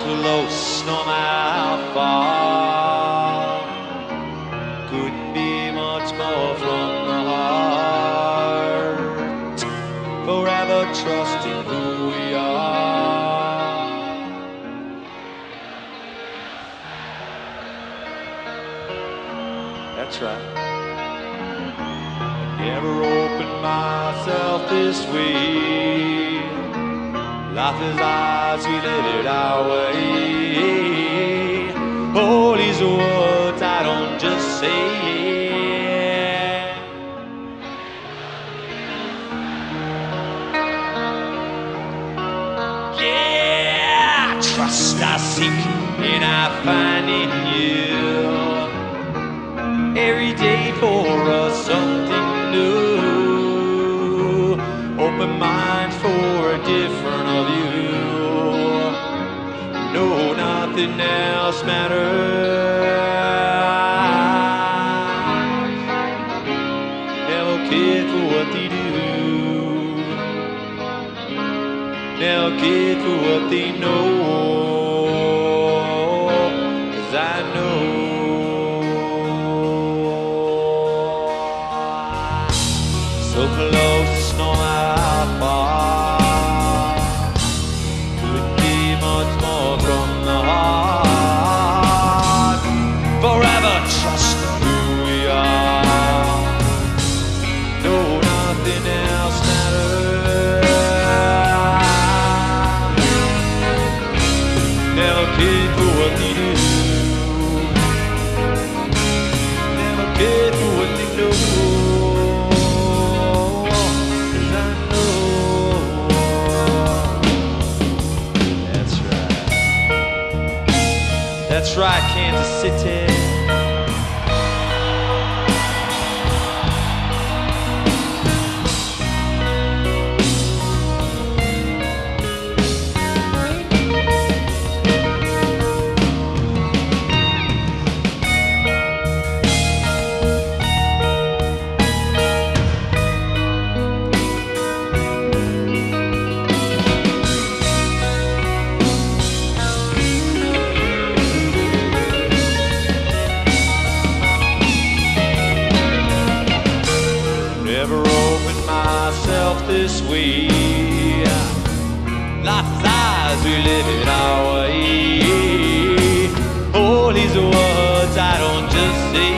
close no matter how far. Couldn't be much more from the heart. Forever trusting who we are. That's right. Never opened myself this way. Life is ours, we live it our way. All these words I don't just say. Yeah, trust I seek and I find in you. Every day for us something new. Open mind for a different of you. No, nothing else matters. Never cared for what they do. Never cared for what they know. 'Cause I know. So close, no matter how far. Couldn't be much more from the heart. Forever trust who we are. No, nothing else matters. Never cared for what they do. Never cared for what they know. That's right, Kansas City. Never opened myself this way. Life is ours, we live it our way. All these words I don't just say.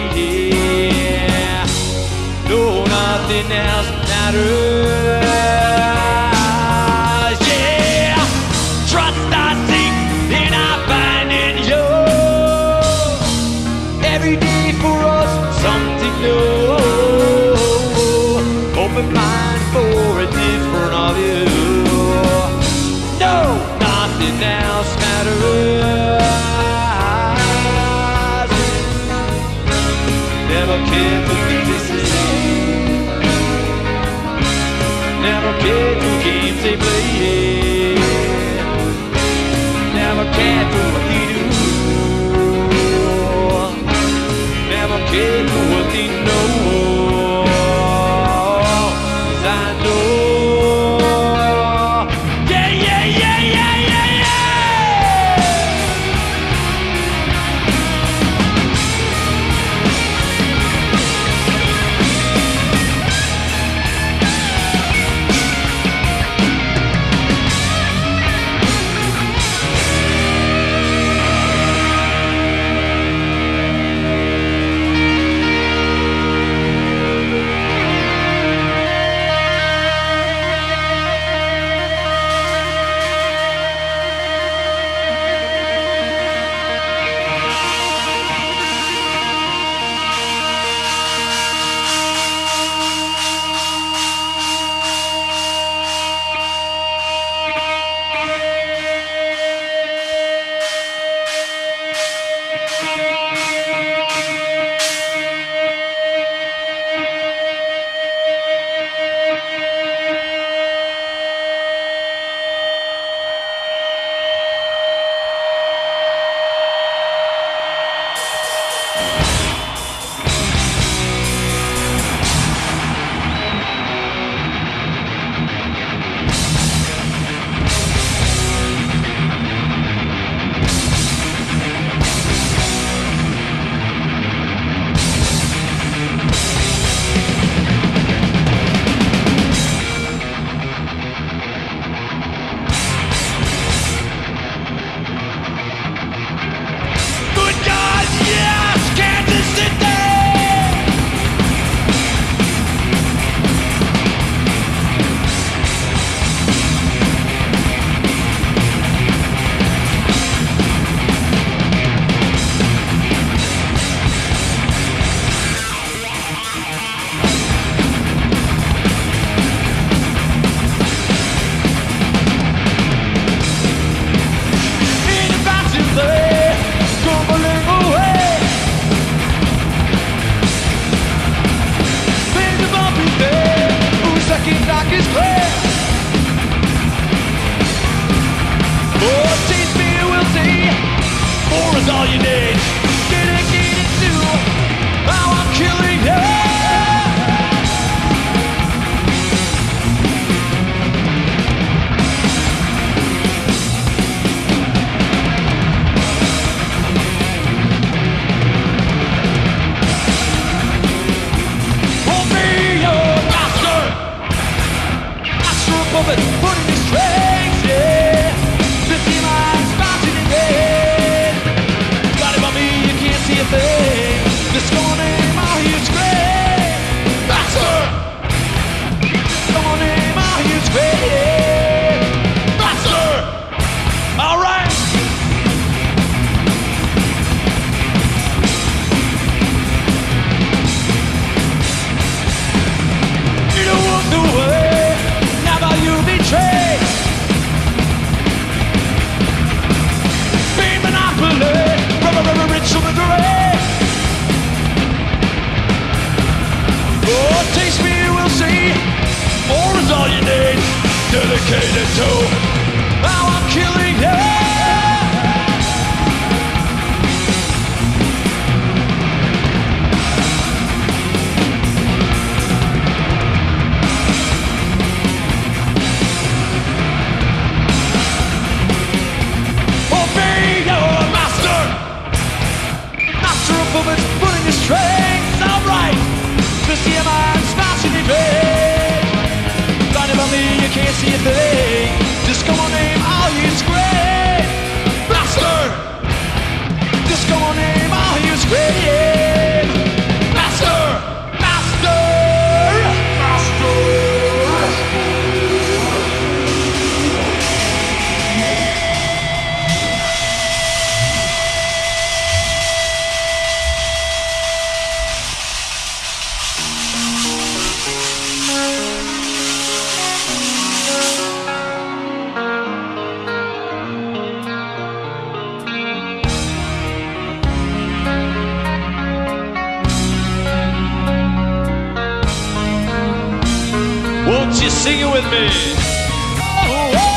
No, nothing else matters. Yeah, trust I seek and I find in you. Every day for us something new. Open mind for a different of you. No, nothing else matters. Never cared for things they say. Never cared for games they play. Never cared for what they do. Never cared for what they know. I know. Yeah, yeah, yeah, yeah, yeah, yeah. dedicated to how I'm killing you. Obey your master, master of puppets, pulling the strings. Alright, to see a man smashing in vain. Blinded by me, you can't see a thing. Just come on, name all you scream. Master, just come on, name all you scream. Master, master, master. Won't you sing it with me? Oh, oh,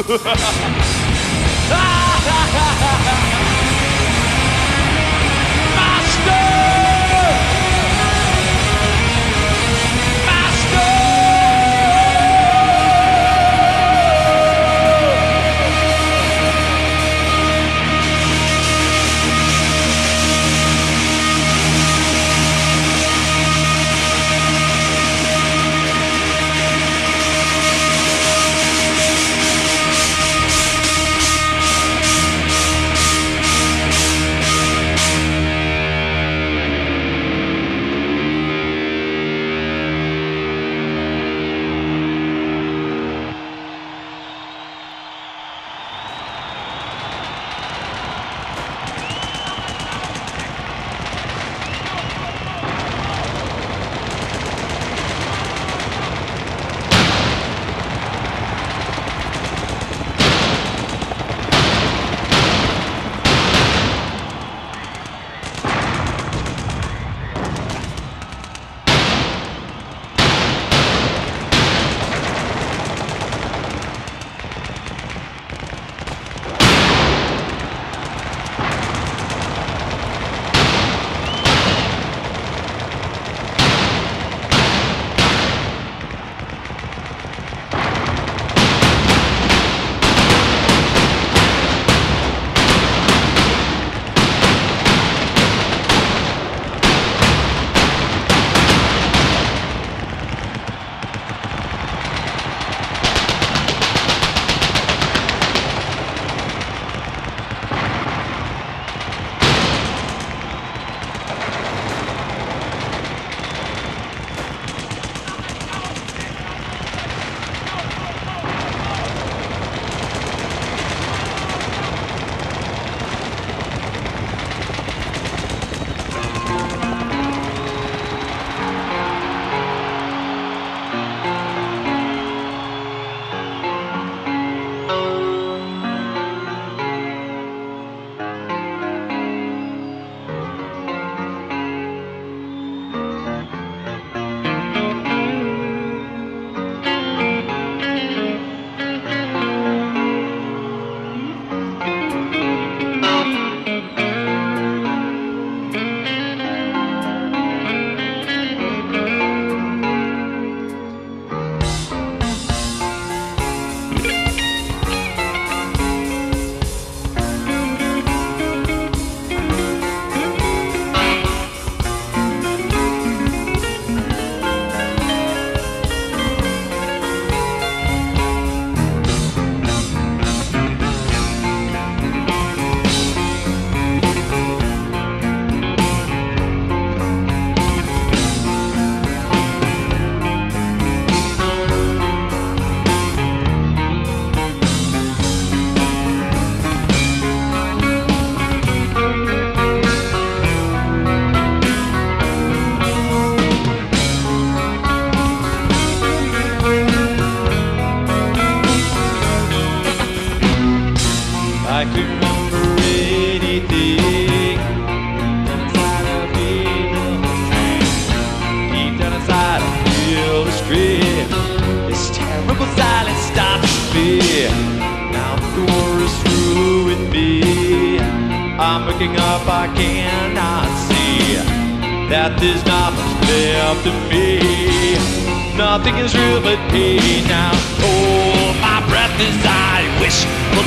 I'm looking up, I cannot see that there's not much left of me. Nothing is real but pain now. Hold my breath as I wish for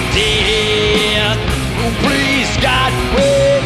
death. Oh, please, God, wait.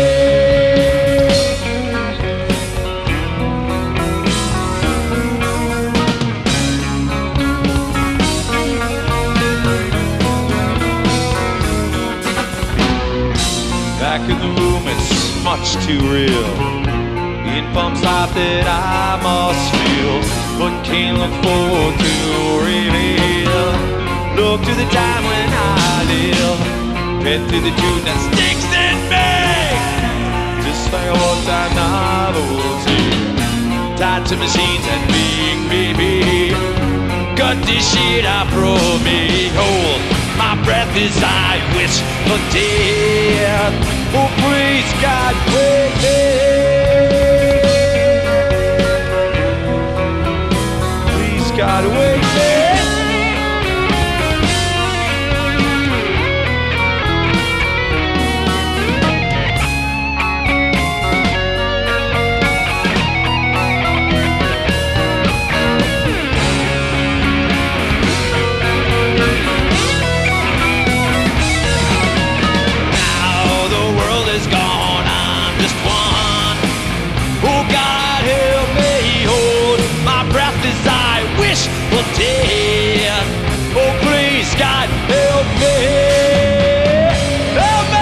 Back in the room, it's much too real. In pumps life that I must feel, but can't look forward to reveal. Look to the time when I live, head to the truth that sticks in me. Just like a old-time novelty, tied to machines and being baby. Cut this shit out from me. Hold my breath as I wish for death. Oh, please, God, wait. Please, God, wait. Oh God, help me hold my breath as I wish for death. Oh please, God, help me, help me.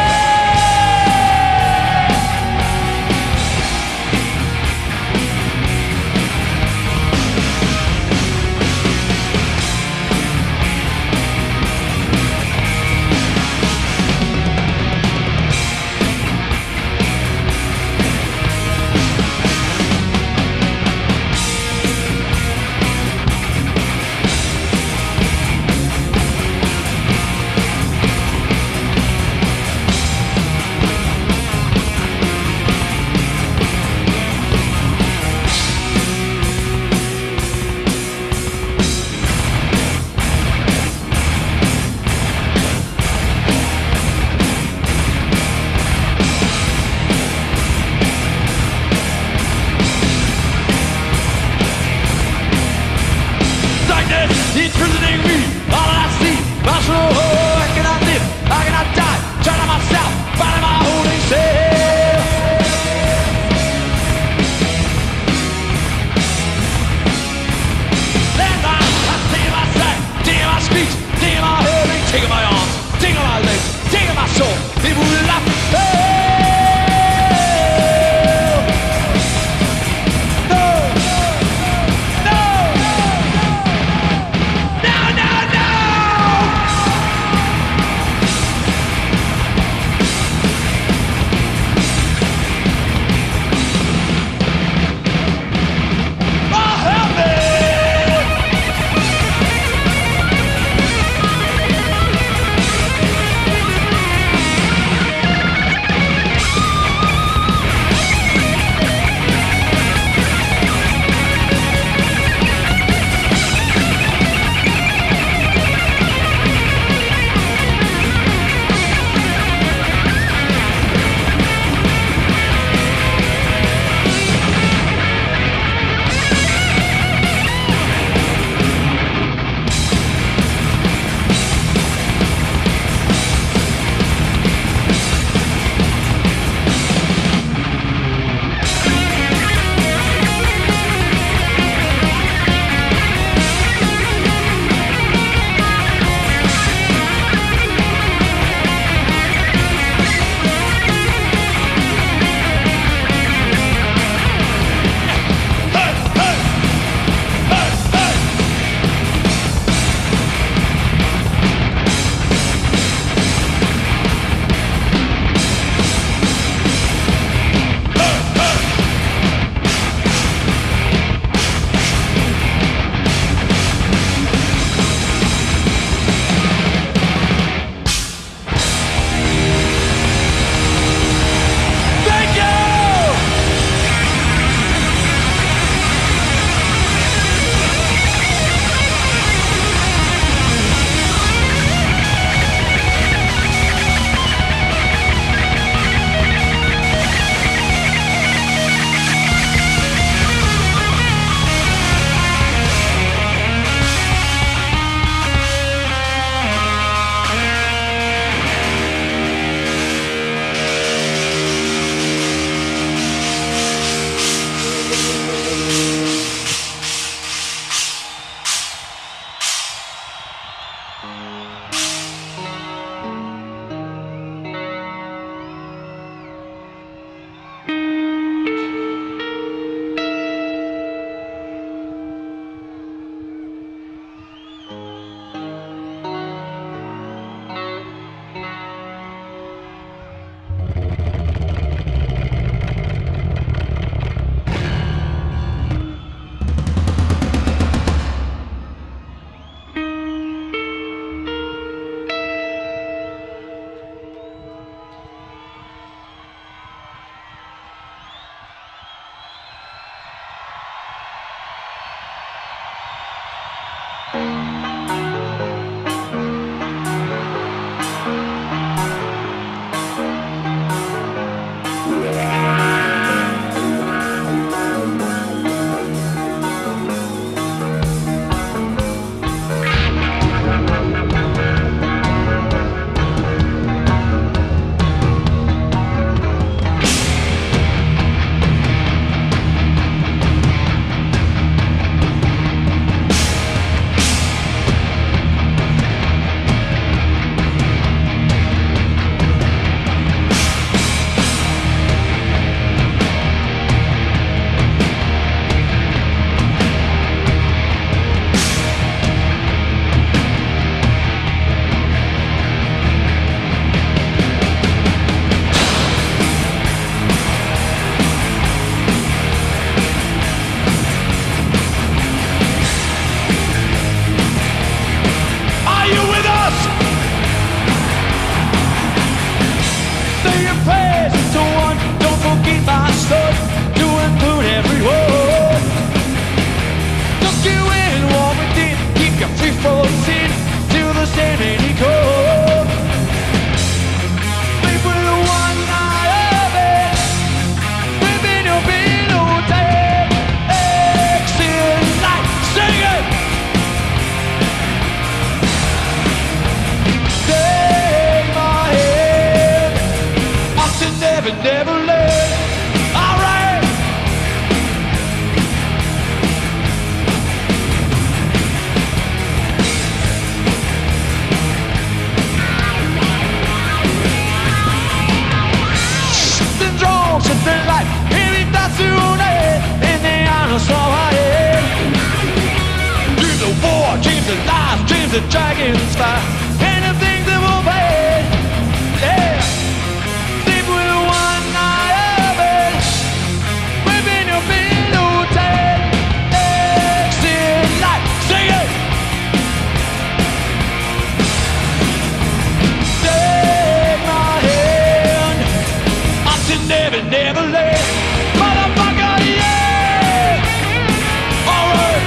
the dragon's fire, and the things that will fade. Yeah, sleep with one eye open, whipping your pillow tight. Exit light, sing it. Take my hand, I'm to never, never let, motherfucker, yeah. All right.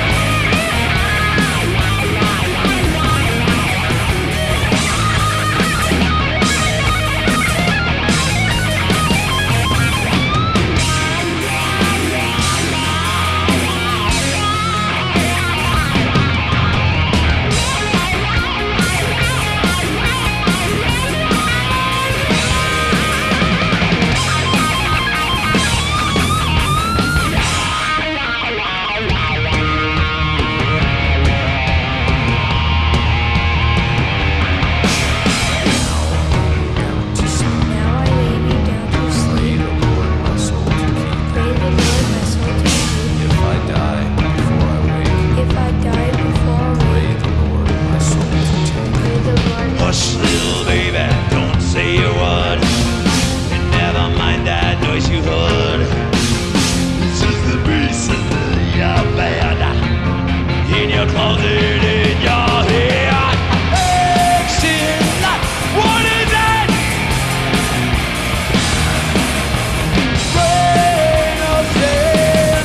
Hush, little baby, don't say a word, and never mind that noise you heard. This is the beast of your bed, in your closet, in your head. Exit light, what is that? Rain of sand.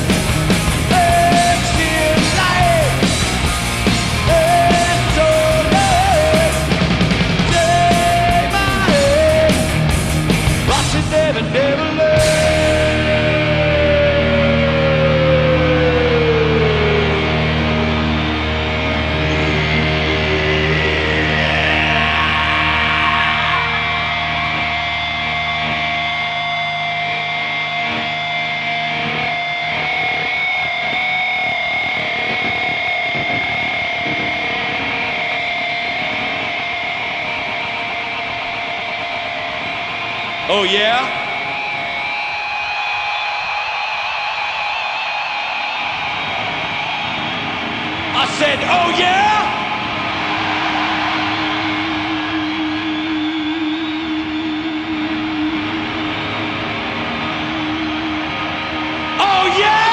Exit light, and so late. Take my hand, I should never, never let. Oh yeah? I said, oh yeah? Oh yeah?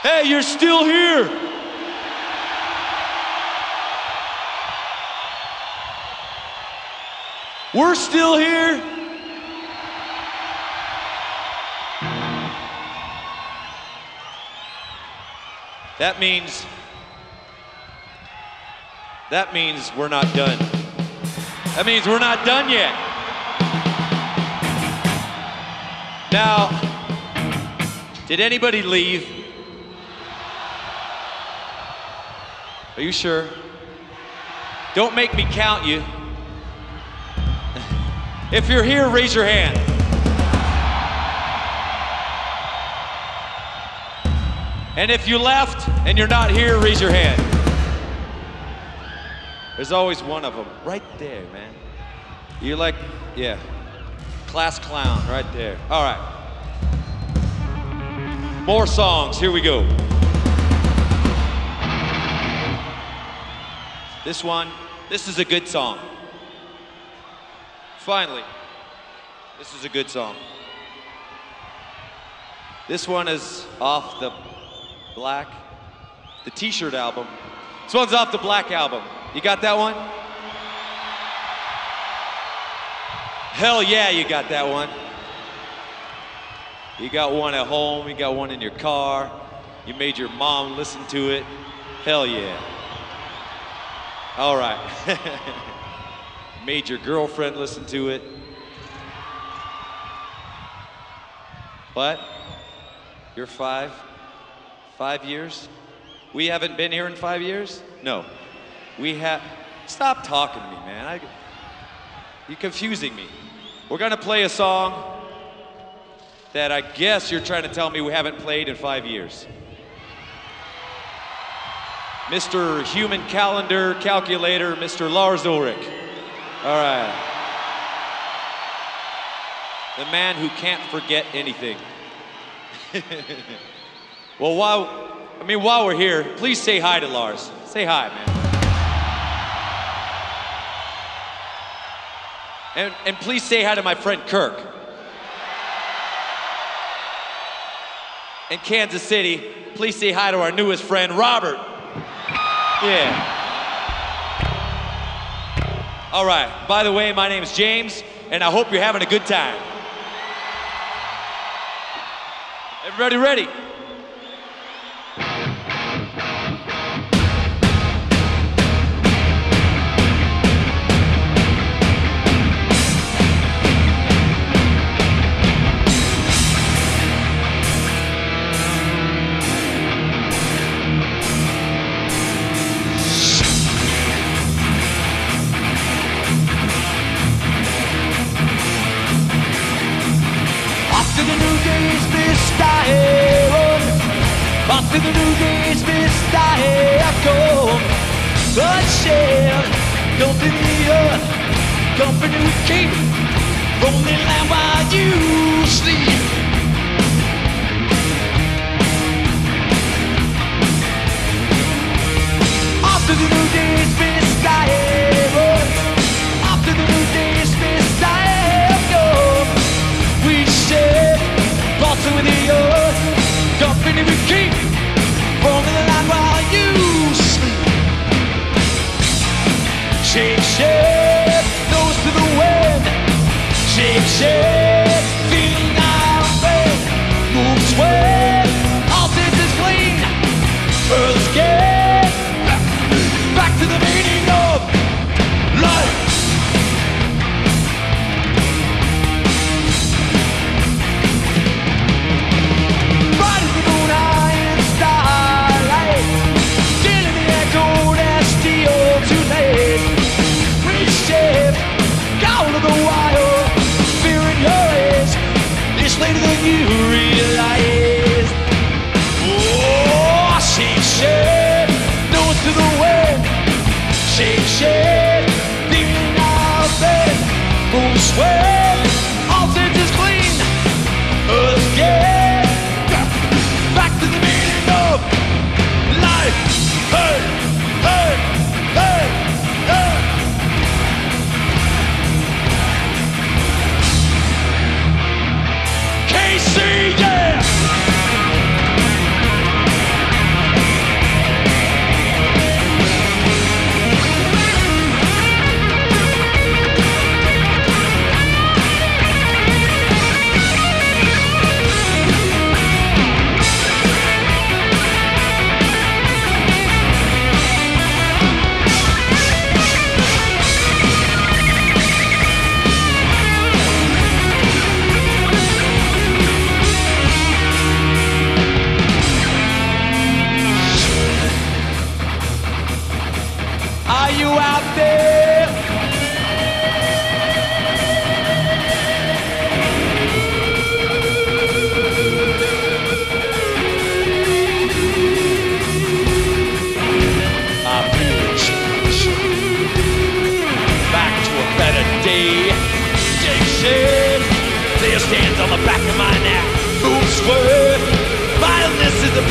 Hey, you're still here. We're still here. That means, that means we're not done. That means we're not done yet. Now, did anybody leave? Are you sure? Don't make me count you. If you're here, raise your hand. And if you left and you're not here, raise your hand. There's always one of them right there, man. You're like, yeah, class clown right there. All right. More songs, here we go. This one, this is a good song. Finally, this is a good song. This one is off the Black, the T-shirt album. This one's off the Black album. You got that one? Hell yeah, you got that one. You got one at home, you got one in your car. You made your mom listen to it. Hell yeah. All right. Made your girlfriend listen to it. What? You're five? Five years? We haven't been here in five years? No. We have. Stop talking to me, man. I, you're confusing me. We're gonna play a song that I guess you're trying to tell me we haven't played in five years. Mister Human Calendar Calculator, Mister Lars Ulrich. All right. The man who can't forget anything. Well, while, I mean, while we're here, please say hi to Lars. Say hi, man. And, and please say hi to my friend Kirk. In Kansas City, please say hi to our newest friend, Robert. Yeah. All right, by the way, my name is James, and I hope you're having a good time. Everybody ready? To the new days, Mister Echo, bloodshed, company earth, company we keep, rolling land while you sleep. Off to the new days, Mister Echo, off to the new days, Mister Echo, we said, flossing with the earth, company we keep. Rolling the line while you sleep. Shake, shake, nose to the wind. Shake, shake, feeling now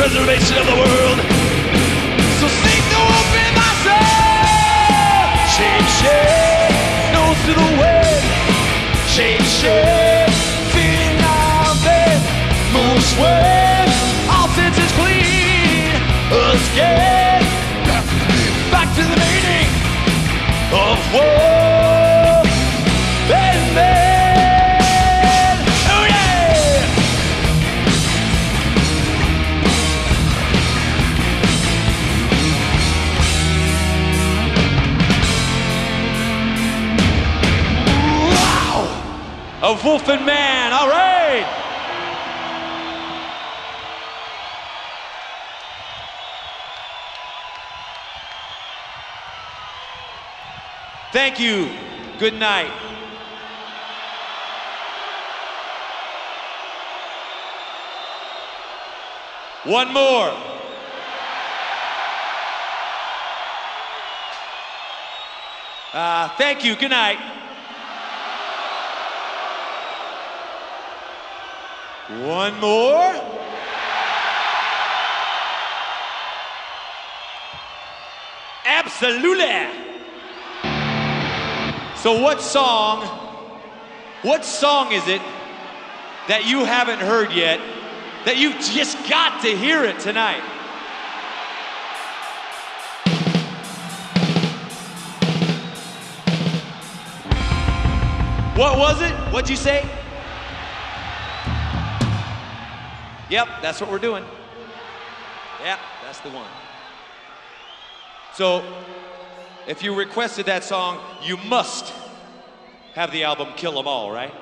preservation of the world. So sing the wolf in my soul. Shake, shake, nose to the wind. Shake, shake, feeling out there. Move, sway, all senses clean. Let's get back to the meaning of war and man. Oh yeah! Wow! A wolf and man, all right! Thank you. Good night. One more. Uh, thank you. Good night. One more. Absolutely. So what song, what song is it that you haven't heard yet, that you've just got to hear it tonight? What was it? What'd you say? Yep, that's what we're doing. Yep, that's the one. So, if you requested that song, you must have the album Kill 'Em All, right?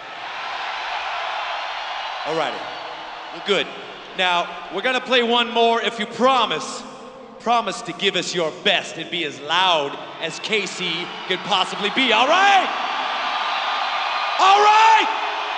Alrighty, well good. Now, we're gonna play one more if you promise, promise to give us your best and be as loud as K C could possibly be, all right? All right!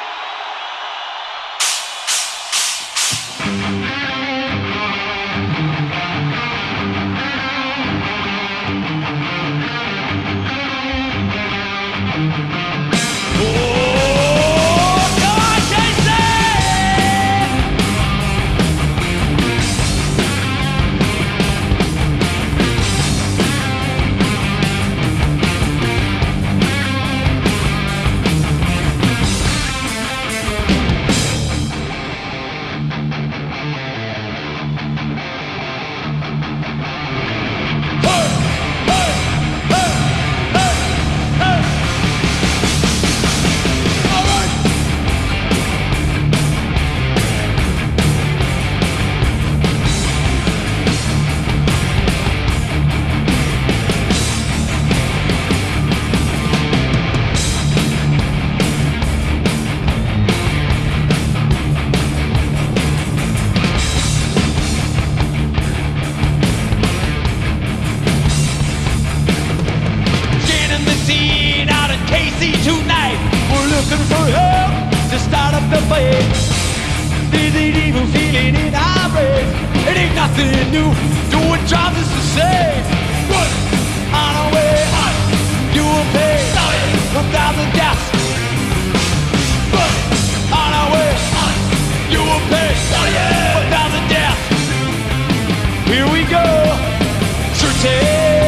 Tonight, we're looking for help to start up the fight. There's an evil feeling in our brains. It ain't nothing new, do what drives us to say. Run on our way, you will pay one thousand deaths. Run on our way, you will pay one thousand deaths. Here we go, certain.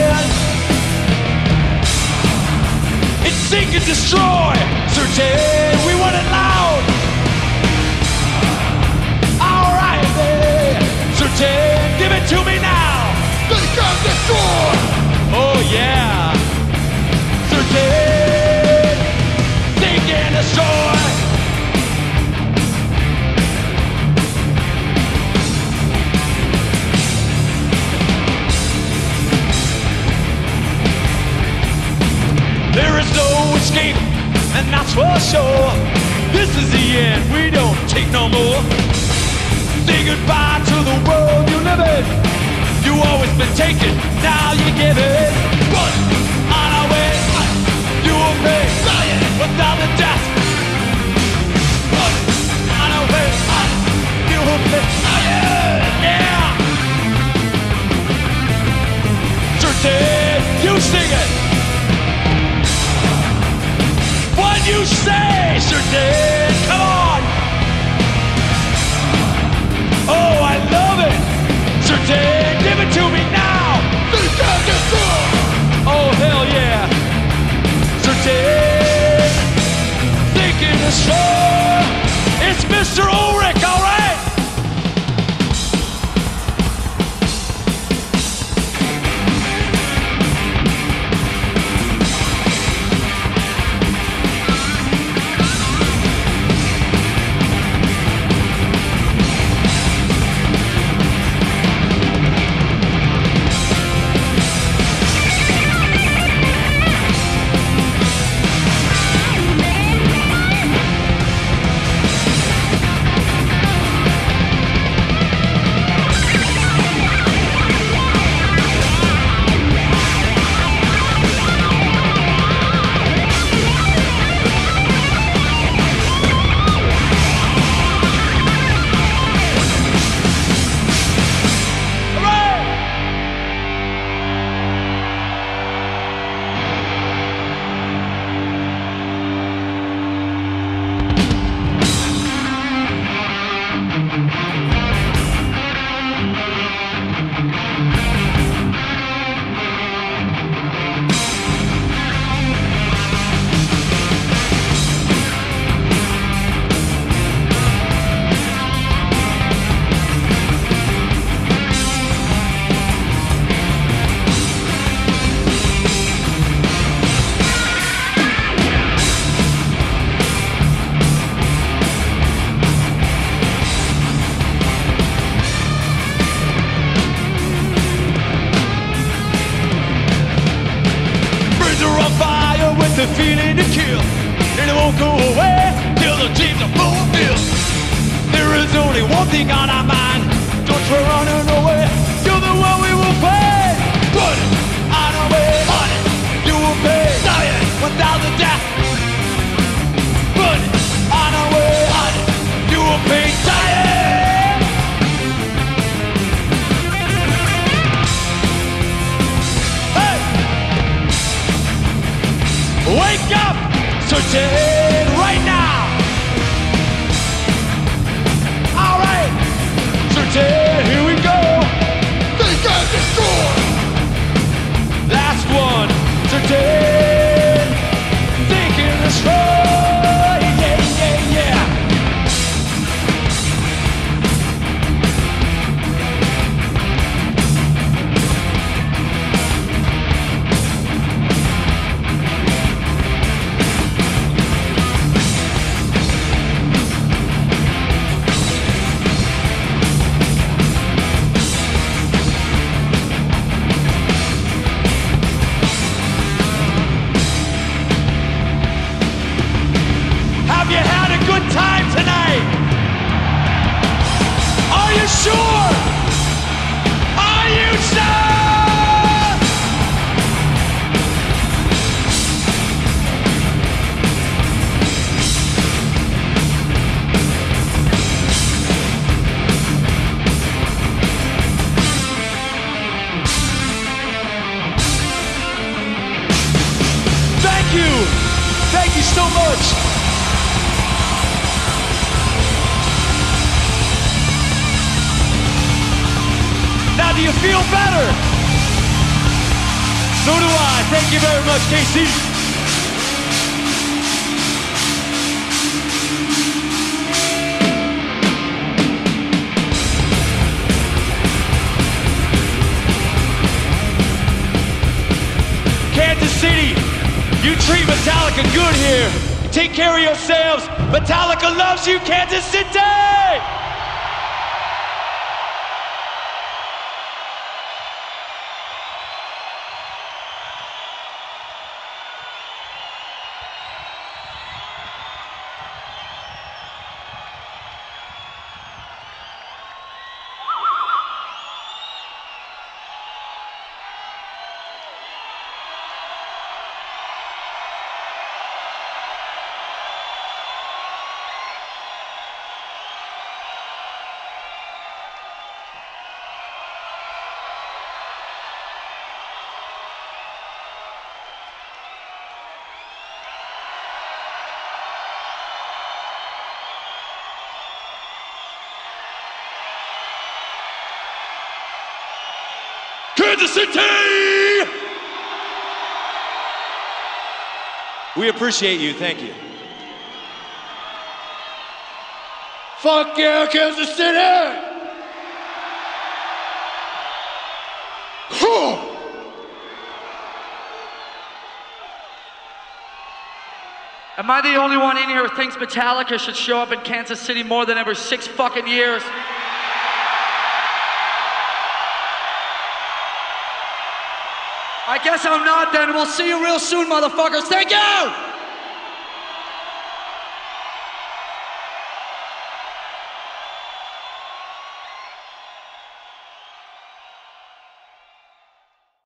Seek and destroy, certain, we want it loud. All right, baby, certain, give it to me now. Seek and destroy. Oh yeah, certain, seek and destroy. There is no escape, and that's for sure. This is the end, we don't take no more. Say goodbye to the world you live in. You always been taken, now you give it. Run on our way, you will pay without the death. Run on our way, you will pay. Yeah! Certain, you sing it. What you say, certain, come on. Oh, I shore. It's Mister Ulrich, all right? The feeling to kill, and it won't go away till the dreams are fulfilled. There is only one thing on our mind. Don't you run away. You're the one we will pay. Put it on our way. On it, you will pay. Without the doubt. Put it on our way. On it, you will pay. Dying. Hey. Wake up! Certain right now! Alright! Certain, here we go! They can destroy! Last one! Certain! They can destroy! Yeah, yeah, yeah! Have you had a good time tonight? Are you sure? Are you sure? Thank you. Thank you so much. Now do you feel better? So do I. Thank you very much, K C. Kansas City, you treat Metallica good here. Take care of yourselves. Metallica loves you, Kansas City! Kansas City! We appreciate you, thank you. Fuck yeah, Kansas City! Am I the only one in here who thinks Metallica should show up in Kansas City more than every six fucking years? I guess I'm not then. We'll see you real soon, motherfuckers. Thank you!